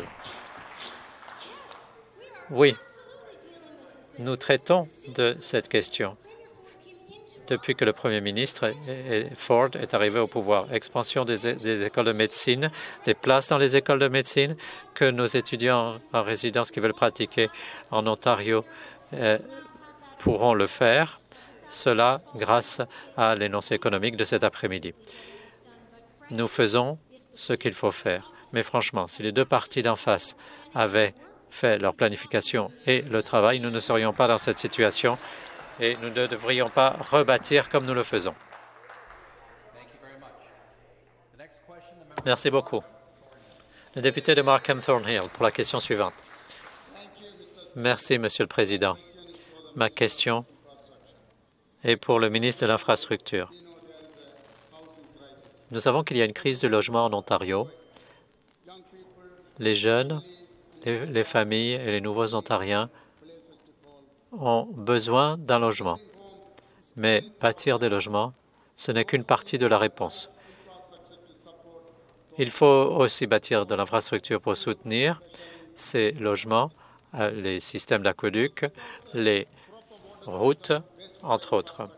Oui, nous traitons de cette question depuis que le Premier ministre Ford est arrivé au pouvoir. Expansion des, des écoles de médecine, des places dans les écoles de médecine, que nos étudiants en résidence qui veulent pratiquer en Ontario euh, pourront le faire. Cela grâce à l'énoncé économique de cet après-midi. Nous faisons ce qu'il faut faire. Mais franchement, si les deux partis d'en face avaient fait leur planification et le travail, nous ne serions pas dans cette situation et nous ne devrions pas rebâtir comme nous le faisons. Merci beaucoup. Le député de Markham Thornhill pour la question suivante. Merci, Monsieur le Président. Ma question est pour le ministre de l'Infrastructure. Nous savons qu'il y a une crise de logement en Ontario. Les jeunes, les, les familles et les nouveaux Ontariens ont besoin d'un logement. Mais bâtir des logements, ce n'est qu'une partie de la réponse. Il faut aussi bâtir de l'infrastructure pour soutenir ces logements, les systèmes d'aqueduc, les routes, entre autres.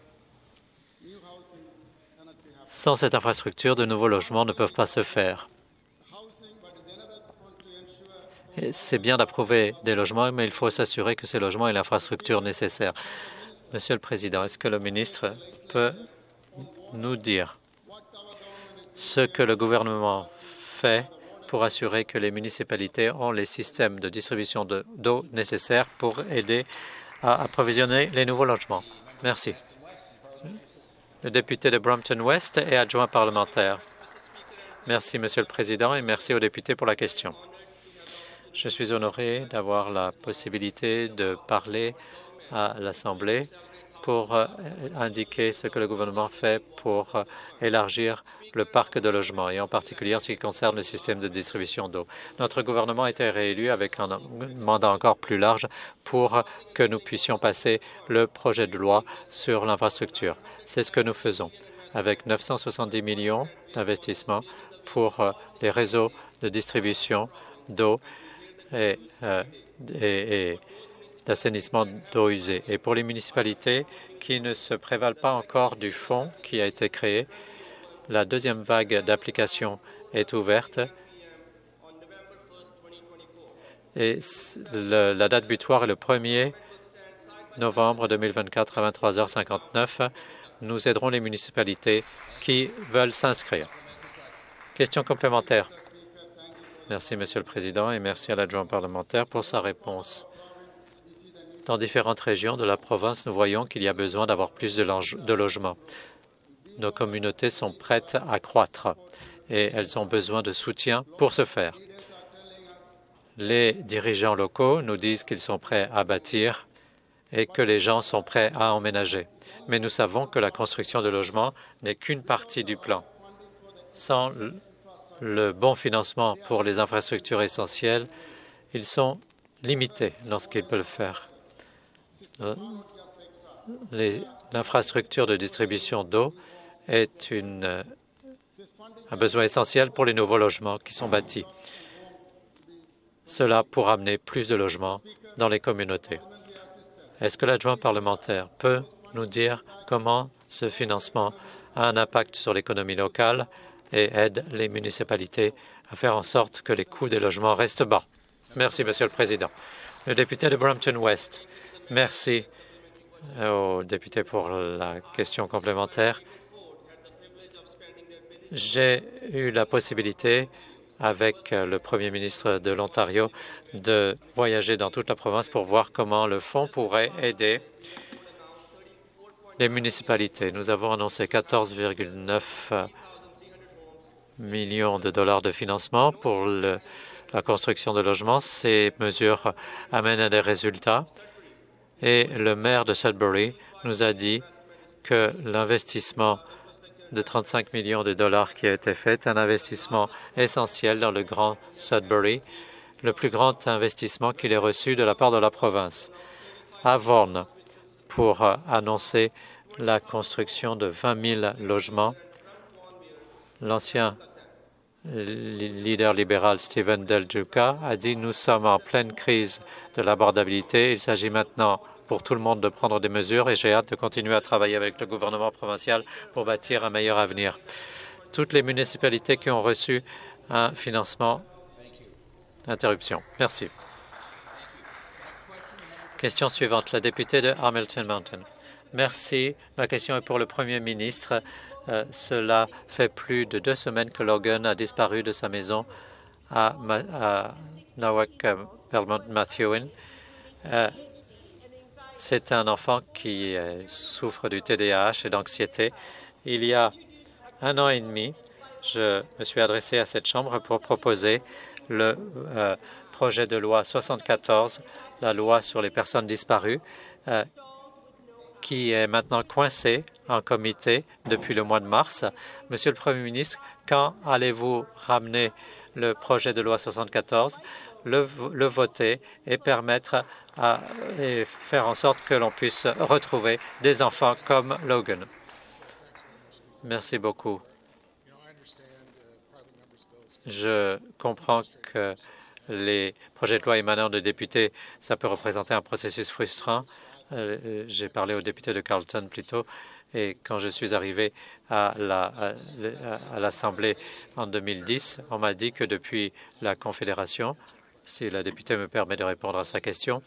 Sans cette infrastructure, de nouveaux logements ne peuvent pas se faire. C'est bien d'approuver des logements, mais il faut s'assurer que ces logements aient l'infrastructure nécessaire. Monsieur le Président, est-ce que le ministre peut nous dire ce que le gouvernement fait pour assurer que les municipalités ont les systèmes de distribution d'eau nécessaires pour aider à approvisionner les nouveaux logements? Merci. Le député de Brampton-Ouest et adjoint parlementaire. Merci, Monsieur le Président, et merci aux députés pour la question. Je suis honoré d'avoir la possibilité de parler à l'Assemblée pour euh, indiquer ce que le gouvernement fait pour euh, élargir le parc de logements, et en particulier en ce qui concerne le système de distribution d'eau. Notre gouvernement a été réélu avec un mandat encore plus large pour que nous puissions passer le projet de loi sur l'infrastructure. C'est ce que nous faisons, avec neuf cent soixante-dix millions d'investissements pour euh, les réseaux de distribution d'eau et, euh, et, et d'assainissement d'eau usée. Et pour les municipalités qui ne se prévalent pas encore du fonds qui a été créé, la deuxième vague d'applications est ouverte et le, la date butoir est le premier novembre deux mille vingt-quatre à vingt-trois heures cinquante-neuf. Nous aiderons les municipalités qui veulent s'inscrire. Question complémentaire. Merci, Monsieur le Président, et merci à l'adjoint parlementaire pour sa réponse. Dans différentes régions de la province, nous voyons qu'il y a besoin d'avoir plus de, de logements. Nos communautés sont prêtes à croître et elles ont besoin de soutien pour ce faire. Les dirigeants locaux nous disent qu'ils sont prêts à bâtir et que les gens sont prêts à emménager. Mais nous savons que la construction de logements n'est qu'une partie du plan. Sans le bon financement pour les infrastructures essentielles, ils sont limités lorsqu'ils peuvent le faire. L'infrastructure de distribution d'eau est une, un besoin essentiel pour les nouveaux logements qui sont bâtis. Cela pour amener plus de logements dans les communautés. Est-ce que l'adjoint parlementaire peut nous dire comment ce financement a un impact sur l'économie locale et aide les municipalités à faire en sorte que les coûts des logements restent bas? Merci, Monsieur le Président. Le député de Brampton-Ouest. Merci au député pour la question complémentaire. J'ai eu la possibilité, avec le Premier ministre de l'Ontario, de voyager dans toute la province pour voir comment le fonds pourrait aider les municipalités. Nous avons annoncé quatorze virgule neuf millions de dollars de financement pour le, la construction de logements. Ces mesures amènent à des résultats et le maire de Sudbury nous a dit que l'investissement de trente-cinq millions de dollars qui a été fait est un investissement essentiel dans le Grand Sudbury, le plus grand investissement qu'il ait reçu de la part de la province. À Vaughan, pour annoncer la construction de vingt mille logements, l'ancien leader libéral Stephen Del Duca a dit « Nous sommes en pleine crise de l'abordabilité. Il s'agit maintenant pour tout le monde de prendre des mesures et j'ai hâte de continuer à travailler avec le gouvernement provincial pour bâtir un meilleur avenir. » Toutes les municipalités qui ont reçu un financement. Interruption. Merci. Question suivante, la députée de Hamilton Mountain. Merci. Ma question est pour le Premier ministre. Euh, cela fait plus de deux semaines que Logan a disparu de sa maison à, à Nowak euh, Belmont Methuen. Euh, C'est un enfant qui euh, souffre du T D A H et d'anxiété. Il y a un an et demi, je me suis adressé à cette Chambre pour proposer le euh, projet de loi soixante-quatorze, la loi sur les personnes disparues, euh, qui est maintenant coincé en comité depuis le mois de mars. Monsieur le Premier ministre, quand allez-vous ramener le projet de loi soixante-quatorze, le, le voter et permettre à, et faire en sorte que l'on puisse retrouver des enfants comme Logan? Merci beaucoup. Je comprends que les projets de loi émanant de députés, ça peut représenter un processus frustrant. Euh, J'ai parlé au député de Carleton plus tôt, et quand je suis arrivé à l'Assemblée la, à, à en deux mille dix, on m'a dit que depuis la Confédération, Si la députée me permet de répondre à sa question.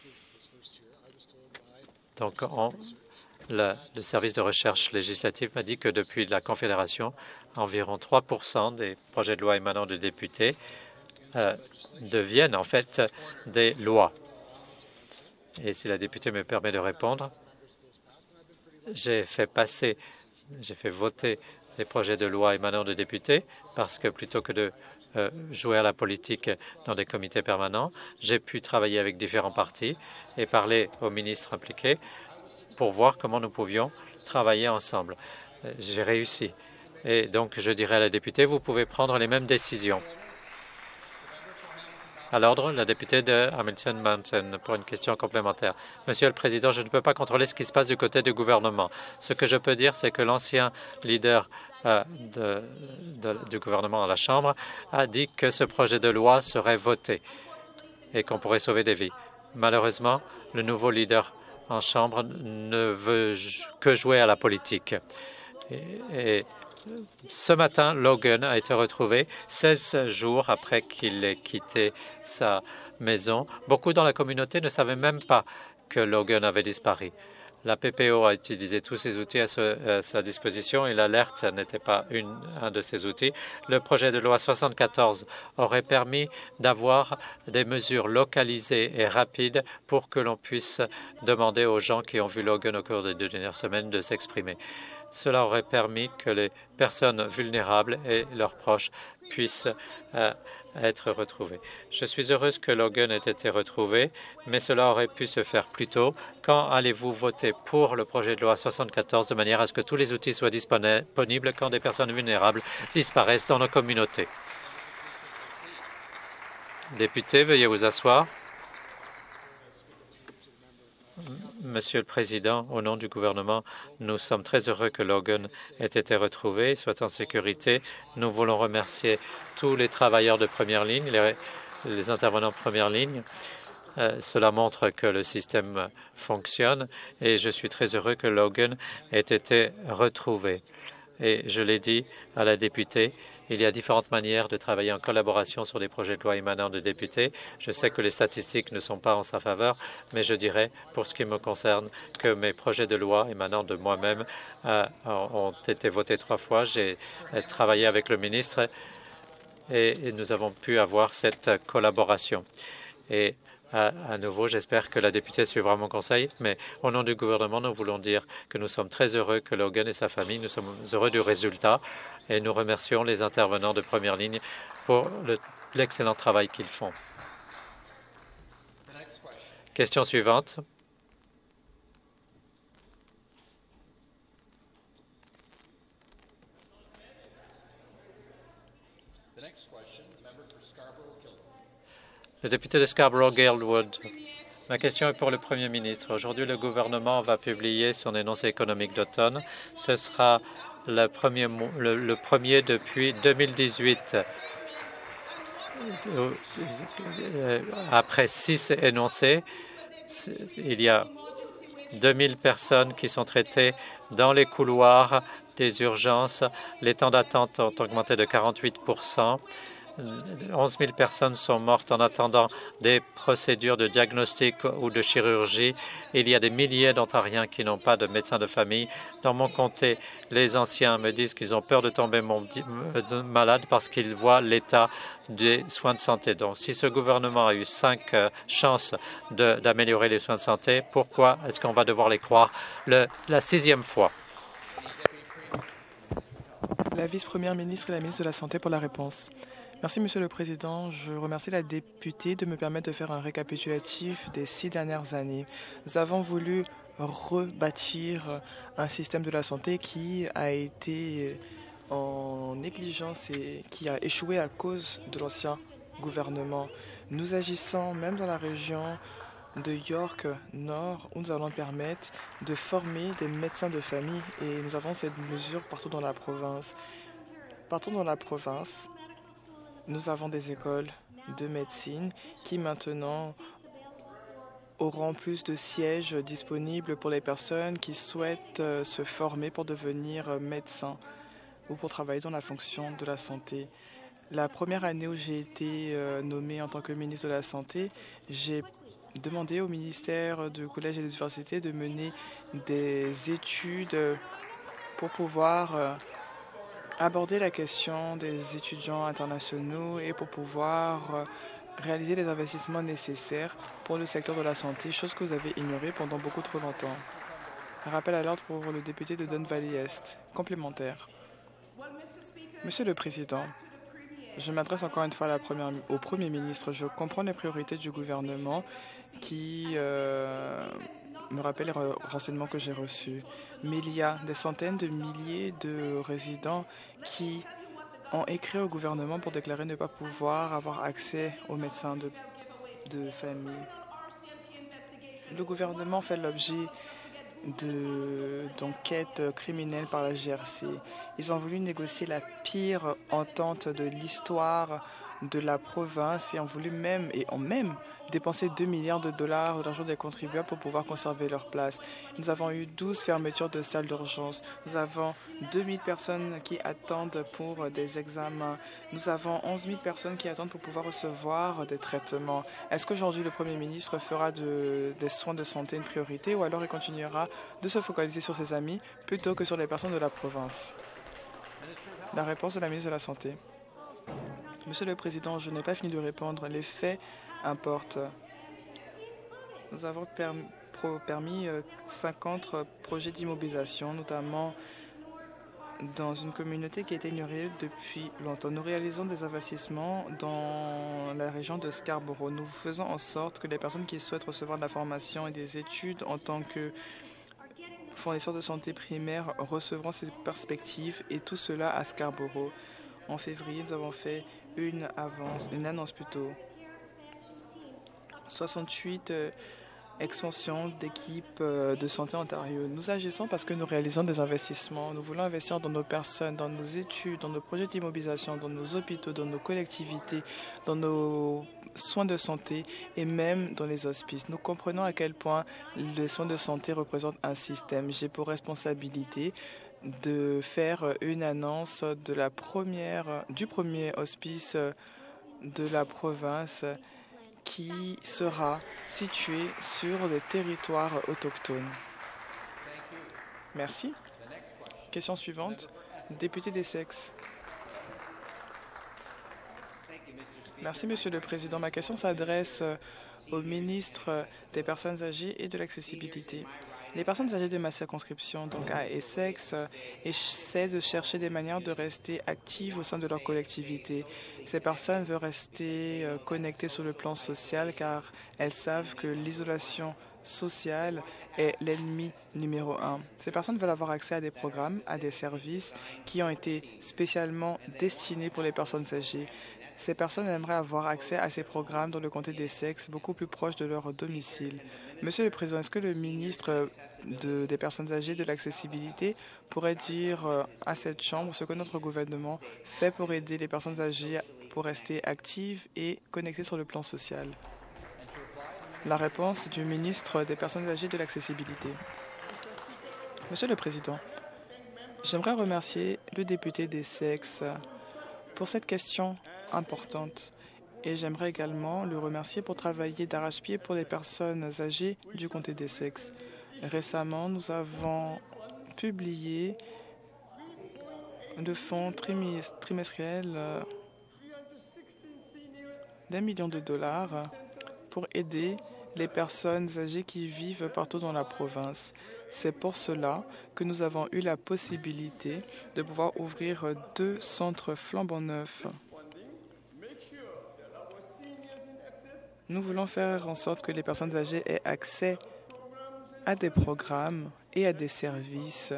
Donc, on, le, le service de recherche législative m'a dit que depuis la Confédération, environ trois pour cent des projets de loi émanant de députés euh, deviennent en fait des lois. Et si la députée me permet de répondre, j'ai fait passer, j'ai fait voter des projets de loi émanant de députés parce que plutôt que de euh, jouer à la politique dans des comités permanents, j'ai pu travailler avec différents partis et parler aux ministres impliqués pour voir comment nous pouvions travailler ensemble. J'ai réussi. Et donc, je dirais à la députée, vous pouvez prendre les mêmes décisions. À l'ordre, la députée de Hamilton Mountain pour une question complémentaire. Monsieur le Président, je ne peux pas contrôler ce qui se passe du côté du gouvernement. Ce que je peux dire, c'est que l'ancien leader euh, de, de, du gouvernement dans la Chambre a dit que ce projet de loi serait voté et qu'on pourrait sauver des vies. Malheureusement, le nouveau leader en Chambre ne veut que jouer à la politique. Et, et ce matin, Logan a été retrouvé seize jours après qu'il ait quitté sa maison. Beaucoup dans la communauté ne savaient même pas que Logan avait disparu. La P P O a utilisé tous ses outils à, ce, à sa disposition et l'alerte n'était pas une, un de ces outils. Le projet de loi soixante-quatorze aurait permis d'avoir des mesures localisées et rapides pour que l'on puisse demander aux gens qui ont vu Logan au cours des deux dernières semaines de s'exprimer. Cela aurait permis que les personnes vulnérables et leurs proches puissent euh, être retrouvés. Je suis heureuse que Logan ait été retrouvé, mais cela aurait pu se faire plus tôt. Quand allez-vous voter pour le projet de loi soixante-quatorze de manière à ce que tous les outils soient disponibles quand des personnes vulnérables disparaissent dans nos communautés? Député, veuillez vous asseoir. Monsieur le Président, au nom du gouvernement, nous sommes très heureux que Logan ait été retrouvé, soit en sécurité. Nous voulons remercier tous les travailleurs de première ligne, les, les intervenants de première ligne. Euh, cela montre que le système fonctionne et je suis très heureux que Logan ait été retrouvé. Et je l'ai dit à la députée, il y a différentes manières de travailler en collaboration sur des projets de loi émanant de députés. Je sais que les statistiques ne sont pas en sa faveur, mais je dirais, pour ce qui me concerne, que mes projets de loi émanant de moi-même euh, ont été votés trois fois. J'ai travaillé avec le ministre et, et nous avons pu avoir cette collaboration. Et À, à nouveau, j'espère que la députée suivra mon conseil, mais au nom du gouvernement, nous voulons dire que nous sommes très heureux que Logan et sa famille, nous sommes heureux du résultat et nous remercions les intervenants de première ligne pour l'excellent travail qu'ils font. Question suivante. Le député de Scarborough-Guildwood. Ma question est pour le Premier ministre. Aujourd'hui, le gouvernement va publier son énoncé économique d'automne. Ce sera le premier, le, le premier depuis deux mille dix-huit. Après six énoncés, il y a deux mille personnes qui sont traitées dans les couloirs des urgences. Les temps d'attente ont augmenté de quarante-huit pour cent. onze mille personnes sont mortes en attendant des procédures de diagnostic ou de chirurgie. Il y a des milliers d'Ontariens qui n'ont pas de médecin de famille. Dans mon comté, les anciens me disent qu'ils ont peur de tomber malades parce qu'ils voient l'état des soins de santé. Donc, si ce gouvernement a eu cinq euh, chances d'améliorer les soins de santé, pourquoi est-ce qu'on va devoir les croire le, la sixième fois? La vice-première ministre et la ministre de la Santé pour la réponse. Merci, Monsieur le Président. Je remercie la députée de me permettre de faire un récapitulatif des six dernières années. Nous avons voulu rebâtir un système de la santé qui a été en négligence et qui a échoué à cause de l'ancien gouvernement. Nous agissons même dans la région de York Nord où nous allons permettre de former des médecins de famille et nous avons cette mesure partout dans la province. Partout dans la province, nous avons des écoles de médecine qui maintenant auront plus de sièges disponibles pour les personnes qui souhaitent se former pour devenir médecins ou pour travailler dans la fonction de la santé. La première année où j'ai été euh, nommé en tant que ministre de la Santé, j'ai demandé au ministère du Collège et des universités de mener des études pour pouvoir euh, aborder la question des étudiants internationaux et pour pouvoir euh, réaliser les investissements nécessaires pour le secteur de la santé, chose que vous avez ignorée pendant beaucoup trop longtemps. Un rappel à l'ordre pour le député de Don Valley Est. Complémentaire. Monsieur le Président, je m'adresse encore une fois à la première, au Premier ministre. Je comprends les priorités du gouvernement qui euh, me rappellent les renseignements que j'ai reçus. Mais il y a des centaines de milliers de résidents qui ont écrit au gouvernement pour déclarer ne pas pouvoir avoir accès aux médecins de, de famille. Le gouvernement fait l'objet d'enquêtes criminelles par la G R C. Ils ont voulu négocier la pire entente de l'histoire de la province et ont voulu même et ont même dépensé deux milliards de dollars de l'argent des contribuables pour pouvoir conserver leur place. Nous avons eu douze fermetures de salles d'urgence. Nous avons deux mille personnes qui attendent pour des examens. Nous avons onze mille personnes qui attendent pour pouvoir recevoir des traitements. Est-ce qu'aujourd'hui le Premier ministre fera de, des soins de santé une priorité ou alors il continuera de se focaliser sur ses amis plutôt que sur les personnes de la province? La réponse de la ministre de la Santé. Monsieur le Président, je n'ai pas fini de répondre. Les faits importent. Nous avons permis, permis cinquante projets d'immobilisation, notamment dans une communauté qui a été ignorée depuis longtemps. Nous réalisons des investissements dans la région de Scarborough. Nous faisons en sorte que les personnes qui souhaitent recevoir de la formation et des études en tant que fournisseurs de santé primaire recevront ces perspectives et tout cela à Scarborough. En février, nous avons fait une avance, une annonce plutôt. soixante-huit euh, expansions d'équipes euh, de santé Ontario. Nous agissons parce que nous réalisons des investissements. Nous voulons investir dans nos personnes, dans nos études, dans nos projets d'immobilisation, dans nos hôpitaux, dans nos collectivités, dans nos soins de santé et même dans les hospices. Nous comprenons à quel point les soins de santé représentent un système. J'ai pour responsabilité de faire une annonce de la première, du premier hospice de la province qui sera situé sur des territoires autochtones. Merci. Question suivante. Député d'Essex. Merci, Monsieur le Président. Ma question s'adresse au ministre des Personnes âgées et de l'accessibilité. Les personnes âgées de ma circonscription, donc à Essex, essaient de chercher des manières de rester actives au sein de leur collectivité. Ces personnes veulent rester connectées sur le plan social car elles savent que l'isolation sociale est l'ennemi numéro un. Ces personnes veulent avoir accès à des programmes, à des services qui ont été spécialement destinés pour les personnes âgées. Ces personnes aimeraient avoir accès à ces programmes dans le comté d'Essex, beaucoup plus proche de leur domicile. Monsieur le Président, est-ce que le ministre de, des Personnes âgées de l'accessibilité pourrait dire à cette Chambre ce que notre gouvernement fait pour aider les personnes âgées pour rester actives et connectées sur le plan social? La réponse du ministre des Personnes âgées de l'accessibilité. Monsieur le Président, j'aimerais remercier le député d'Essex pour cette question importante. Et j'aimerais également le remercier pour travailler d'arrache-pied pour les personnes âgées du comté d'Essex. Récemment, nous avons publié le fonds trimestriel d'un million de dollars pour aider les personnes âgées qui vivent partout dans la province. C'est pour cela que nous avons eu la possibilité de pouvoir ouvrir deux centres flambant neufs. Nous voulons faire en sorte que les personnes âgées aient accès à des programmes et à des services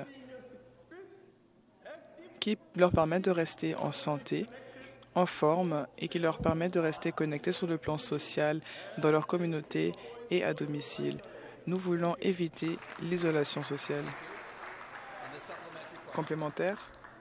qui leur permettent de rester en santé, en forme et qui leur permettent de rester connectés sur le plan social, dans leur communauté et à domicile. Nous voulons éviter l'isolation sociale. Complémentaire.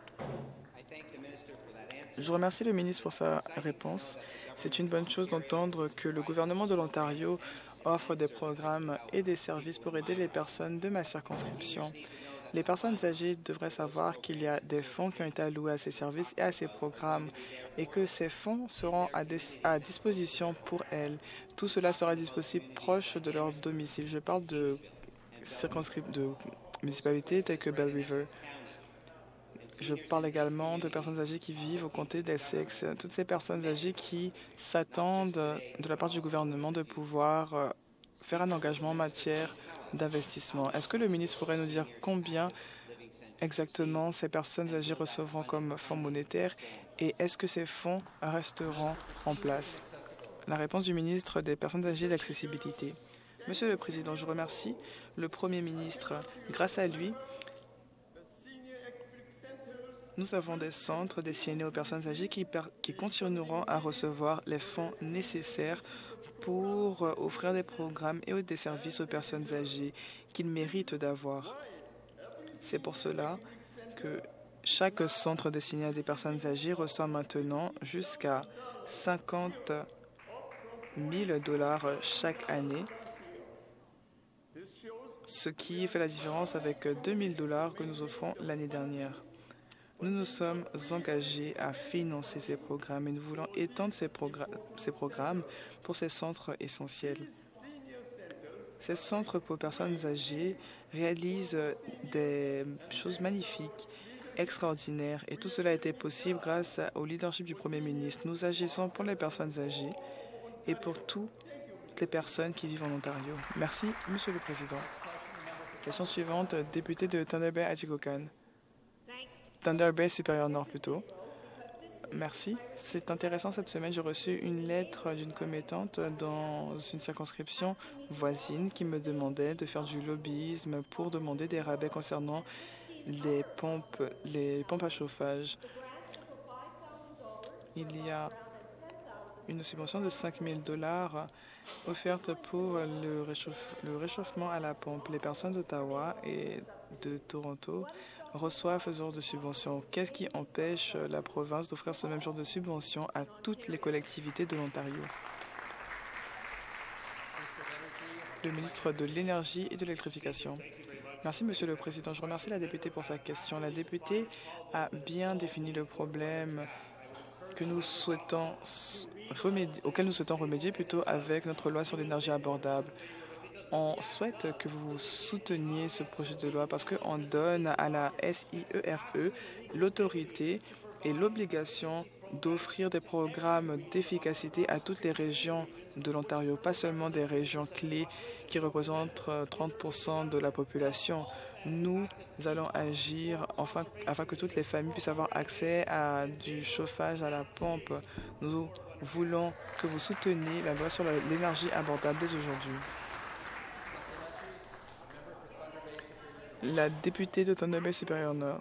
Je remercie le ministre pour sa réponse. C'est une bonne chose d'entendre que le gouvernement de l'Ontario offre des programmes et des services pour aider les personnes de ma circonscription. Les personnes âgées devraient savoir qu'il y a des fonds qui ont été alloués à ces services et à ces programmes et que ces fonds seront à, à disposition pour elles. Tout cela sera disponible proche de leur domicile. Je parle de circonscriptions de municipalités telles que Bell River. Je parle également de personnes âgées qui vivent au comté d'Essex. Toutes ces personnes âgées qui s'attendent de la part du gouvernement de pouvoir faire un engagement en matière d'investissement. Est-ce que le ministre pourrait nous dire combien exactement ces personnes âgées recevront comme fonds monétaires et est-ce que ces fonds resteront en place? La réponse du ministre des Personnes âgées et de l'accessibilité. Monsieur le Président, je remercie le Premier ministre. Grâce à lui, nous avons des centres destinés aux personnes âgées qui, qui continueront à recevoir les fonds nécessaires pour offrir des programmes et des services aux personnes âgées qu'ils méritent d'avoir. C'est pour cela que chaque centre destiné à des personnes âgées reçoit maintenant jusqu'à cinquante mille dollars chaque année, ce qui fait la différence avec deux mille dollars que nous offrons l'année dernière. Nous nous sommes engagés à financer ces programmes et nous voulons étendre ces, progr ces programmes pour ces centres essentiels. Ces centres pour personnes âgées réalisent des choses magnifiques, extraordinaires, et tout cela a été possible grâce au leadership du Premier ministre. Nous agissons pour les personnes âgées et pour toutes les personnes qui vivent en Ontario. Merci, Monsieur le Président. Question suivante, député de Thunder Bay, Atikokan. Thunder Bay supérieur nord plutôt. Merci. C'est intéressant, cette semaine, j'ai reçu une lettre d'une commettante dans une circonscription voisine qui me demandait de faire du lobbyisme pour demander des rabais concernant les pompes, les pompes à chauffage. Il y a une subvention de cinq mille dollars offerte pour le, réchauffe, le réchauffement à la pompe. Les personnes d'Ottawa et de Toronto reçoivent ce genre de subventions. Qu'est-ce qui empêche la province d'offrir ce même genre de subventions à toutes les collectivités de l'Ontario? Le ministre de l'Énergie et de l'Électrification. Merci, Monsieur le Président. Je remercie la députée pour sa question. La députée a bien défini le problème que nous souhaitons remédier, auquel nous souhaitons remédier plutôt avec notre loi sur l'énergie abordable. On souhaite que vous souteniez ce projet de loi parce qu'on donne à la S I E R E l'autorité et l'obligation d'offrir des programmes d'efficacité à toutes les régions de l'Ontario, pas seulement des régions clés qui représentent trente pour cent de la population. Nous allons agir enfin, afin que toutes les familles puissent avoir accès à du chauffage à la pompe. Nous voulons que vous souteniez la loi sur l'énergie abordable dès aujourd'hui. La députée de Thunder Bay supérieur nord.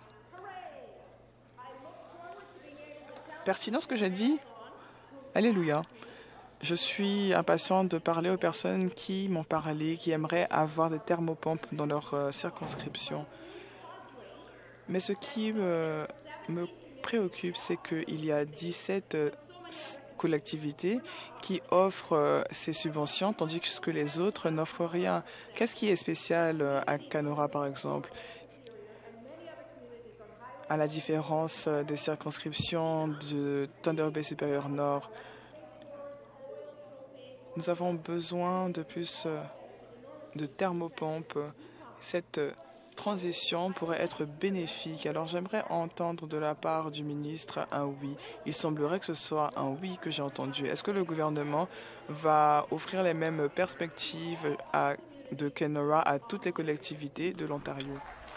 Pertinent ce que j'ai dit? Alléluia. Je suis impatient de parler aux personnes qui m'ont parlé, qui aimeraient avoir des thermopompes dans leur euh, circonscription. Mais ce qui me, me préoccupe, c'est qu'il y a dix-sept euh, collectivités qui offrent euh, ces subventions, tandis que les autres n'offrent rien. Qu'est-ce qui est spécial euh, à Canora, par exemple? À la différence euh, des circonscriptions de Thunder Bay supérieur nord, nous avons besoin de plus euh, de thermopompes. Cette euh, transition pourrait être bénéfique. Alors j'aimerais entendre de la part du ministre un oui. Il semblerait que ce soit un oui que j'ai entendu. Est-ce que le gouvernement va offrir les mêmes perspectives à, de Kenora à toutes les collectivités de l'Ontario?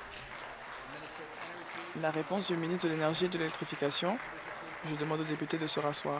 La réponse du ministre de l'Énergie et de l'Électrification. Je demande au député de se rasseoir.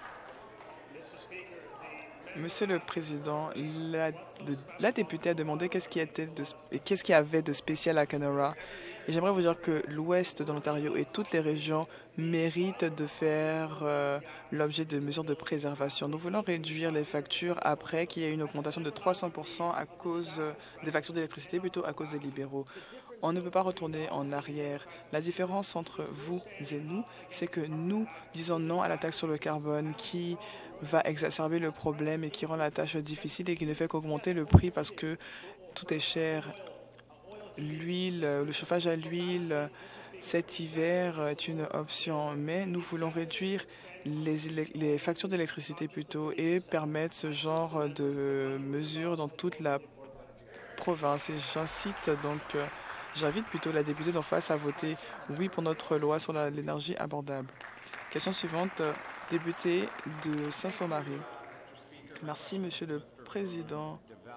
Monsieur le Président, la, de, la députée a demandé qu'est-ce qui, qu'est-ce qui avait de spécial à Kenora. Et j'aimerais vous dire que l'Ouest de l'Ontario et toutes les régions méritent de faire euh, l'objet de mesures de préservation. Nous voulons réduire les factures après qu'il y ait une augmentation de trois cents pour cent à cause euh, des factures d'électricité, plutôt à cause des libéraux. On ne peut pas retourner en arrière. La différence entre vous et nous, c'est que nous disons non à la taxe sur le carbone qui va exacerber le problème et qui rend la tâche difficile et qui ne fait qu'augmenter le prix parce que tout est cher. l'huile, le chauffage à l'huile cet hiver est une option, mais nous voulons réduire les, les factures d'électricité plutôt et permettre ce genre de mesures dans toute la province. Et j'incite donc, euh, j'invite plutôt la députée d'en face à voter oui pour notre loi sur l'énergie abordable. Question suivante, euh, député de Saint-Saul-Marie. Merci, Monsieur le Président.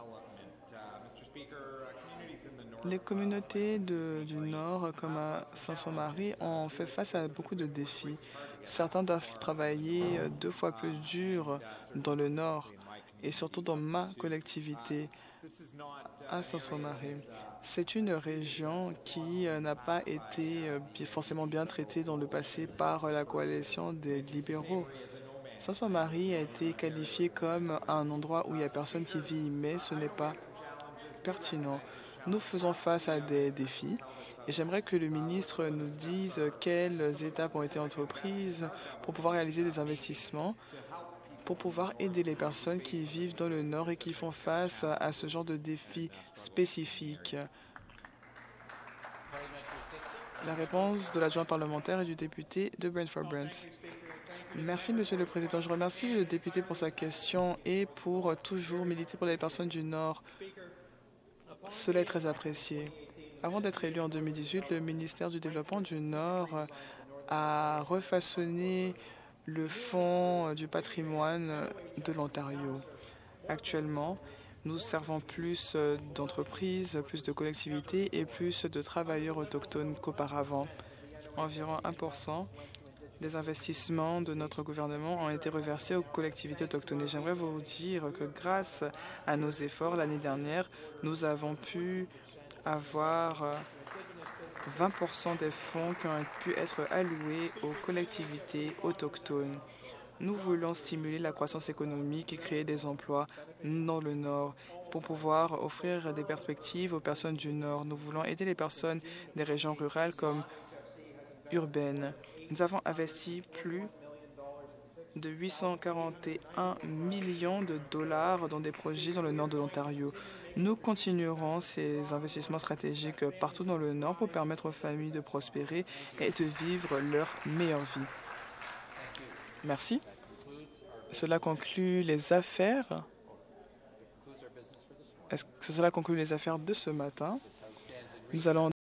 Les communautés de, du Nord, comme à Saint-Saul-Marie, ont fait face à beaucoup de défis. Certains doivent travailler deux fois plus dur dans le Nord et surtout dans ma collectivité à Saint-Saul-Marie. C'est une région qui n'a pas été forcément bien traitée dans le passé par la coalition des libéraux. Saint-Saul-Marie a été qualifié comme un endroit où il n'y a personne qui vit, mais ce n'est pas pertinent. Nous faisons face à des défis et j'aimerais que le ministre nous dise quelles étapes ont été entreprises pour pouvoir réaliser des investissements, pour pouvoir aider les personnes qui vivent dans le Nord et qui font face à ce genre de défis spécifiques. La réponse de l'adjoint parlementaire et du député de Brantford-Brent. Merci, Monsieur le Président. Je remercie le député pour sa question et pour toujours militer pour les personnes du Nord. Cela est très apprécié. Avant d'être élu en deux mille dix-huit, le ministère du Développement du Nord a refaçonné le Fonds du patrimoine de l'Ontario. Actuellement, nous servons plus d'entreprises, plus de collectivités et plus de travailleurs autochtones qu'auparavant. Environ un pour cent des investissements de notre gouvernement ont été reversés aux collectivités autochtones. Et j'aimerais vous dire que grâce à nos efforts l'année dernière, nous avons pu avoir vingt pour cent des fonds qui ont pu être alloués aux collectivités autochtones. Nous voulons stimuler la croissance économique et créer des emplois dans le Nord pour pouvoir offrir des perspectives aux personnes du Nord. Nous voulons aider les personnes des régions rurales comme urbaines. Nous avons investi plus de huit cent quarante et un millions de dollars dans des projets dans le nord de l'Ontario. Nous continuerons ces investissements stratégiques partout dans le Nord pour permettre aux familles de prospérer et de vivre leur meilleure vie. Merci. Cela conclut les affaires. Est-ce que cela conclut les affaires de ce matin? Nous allons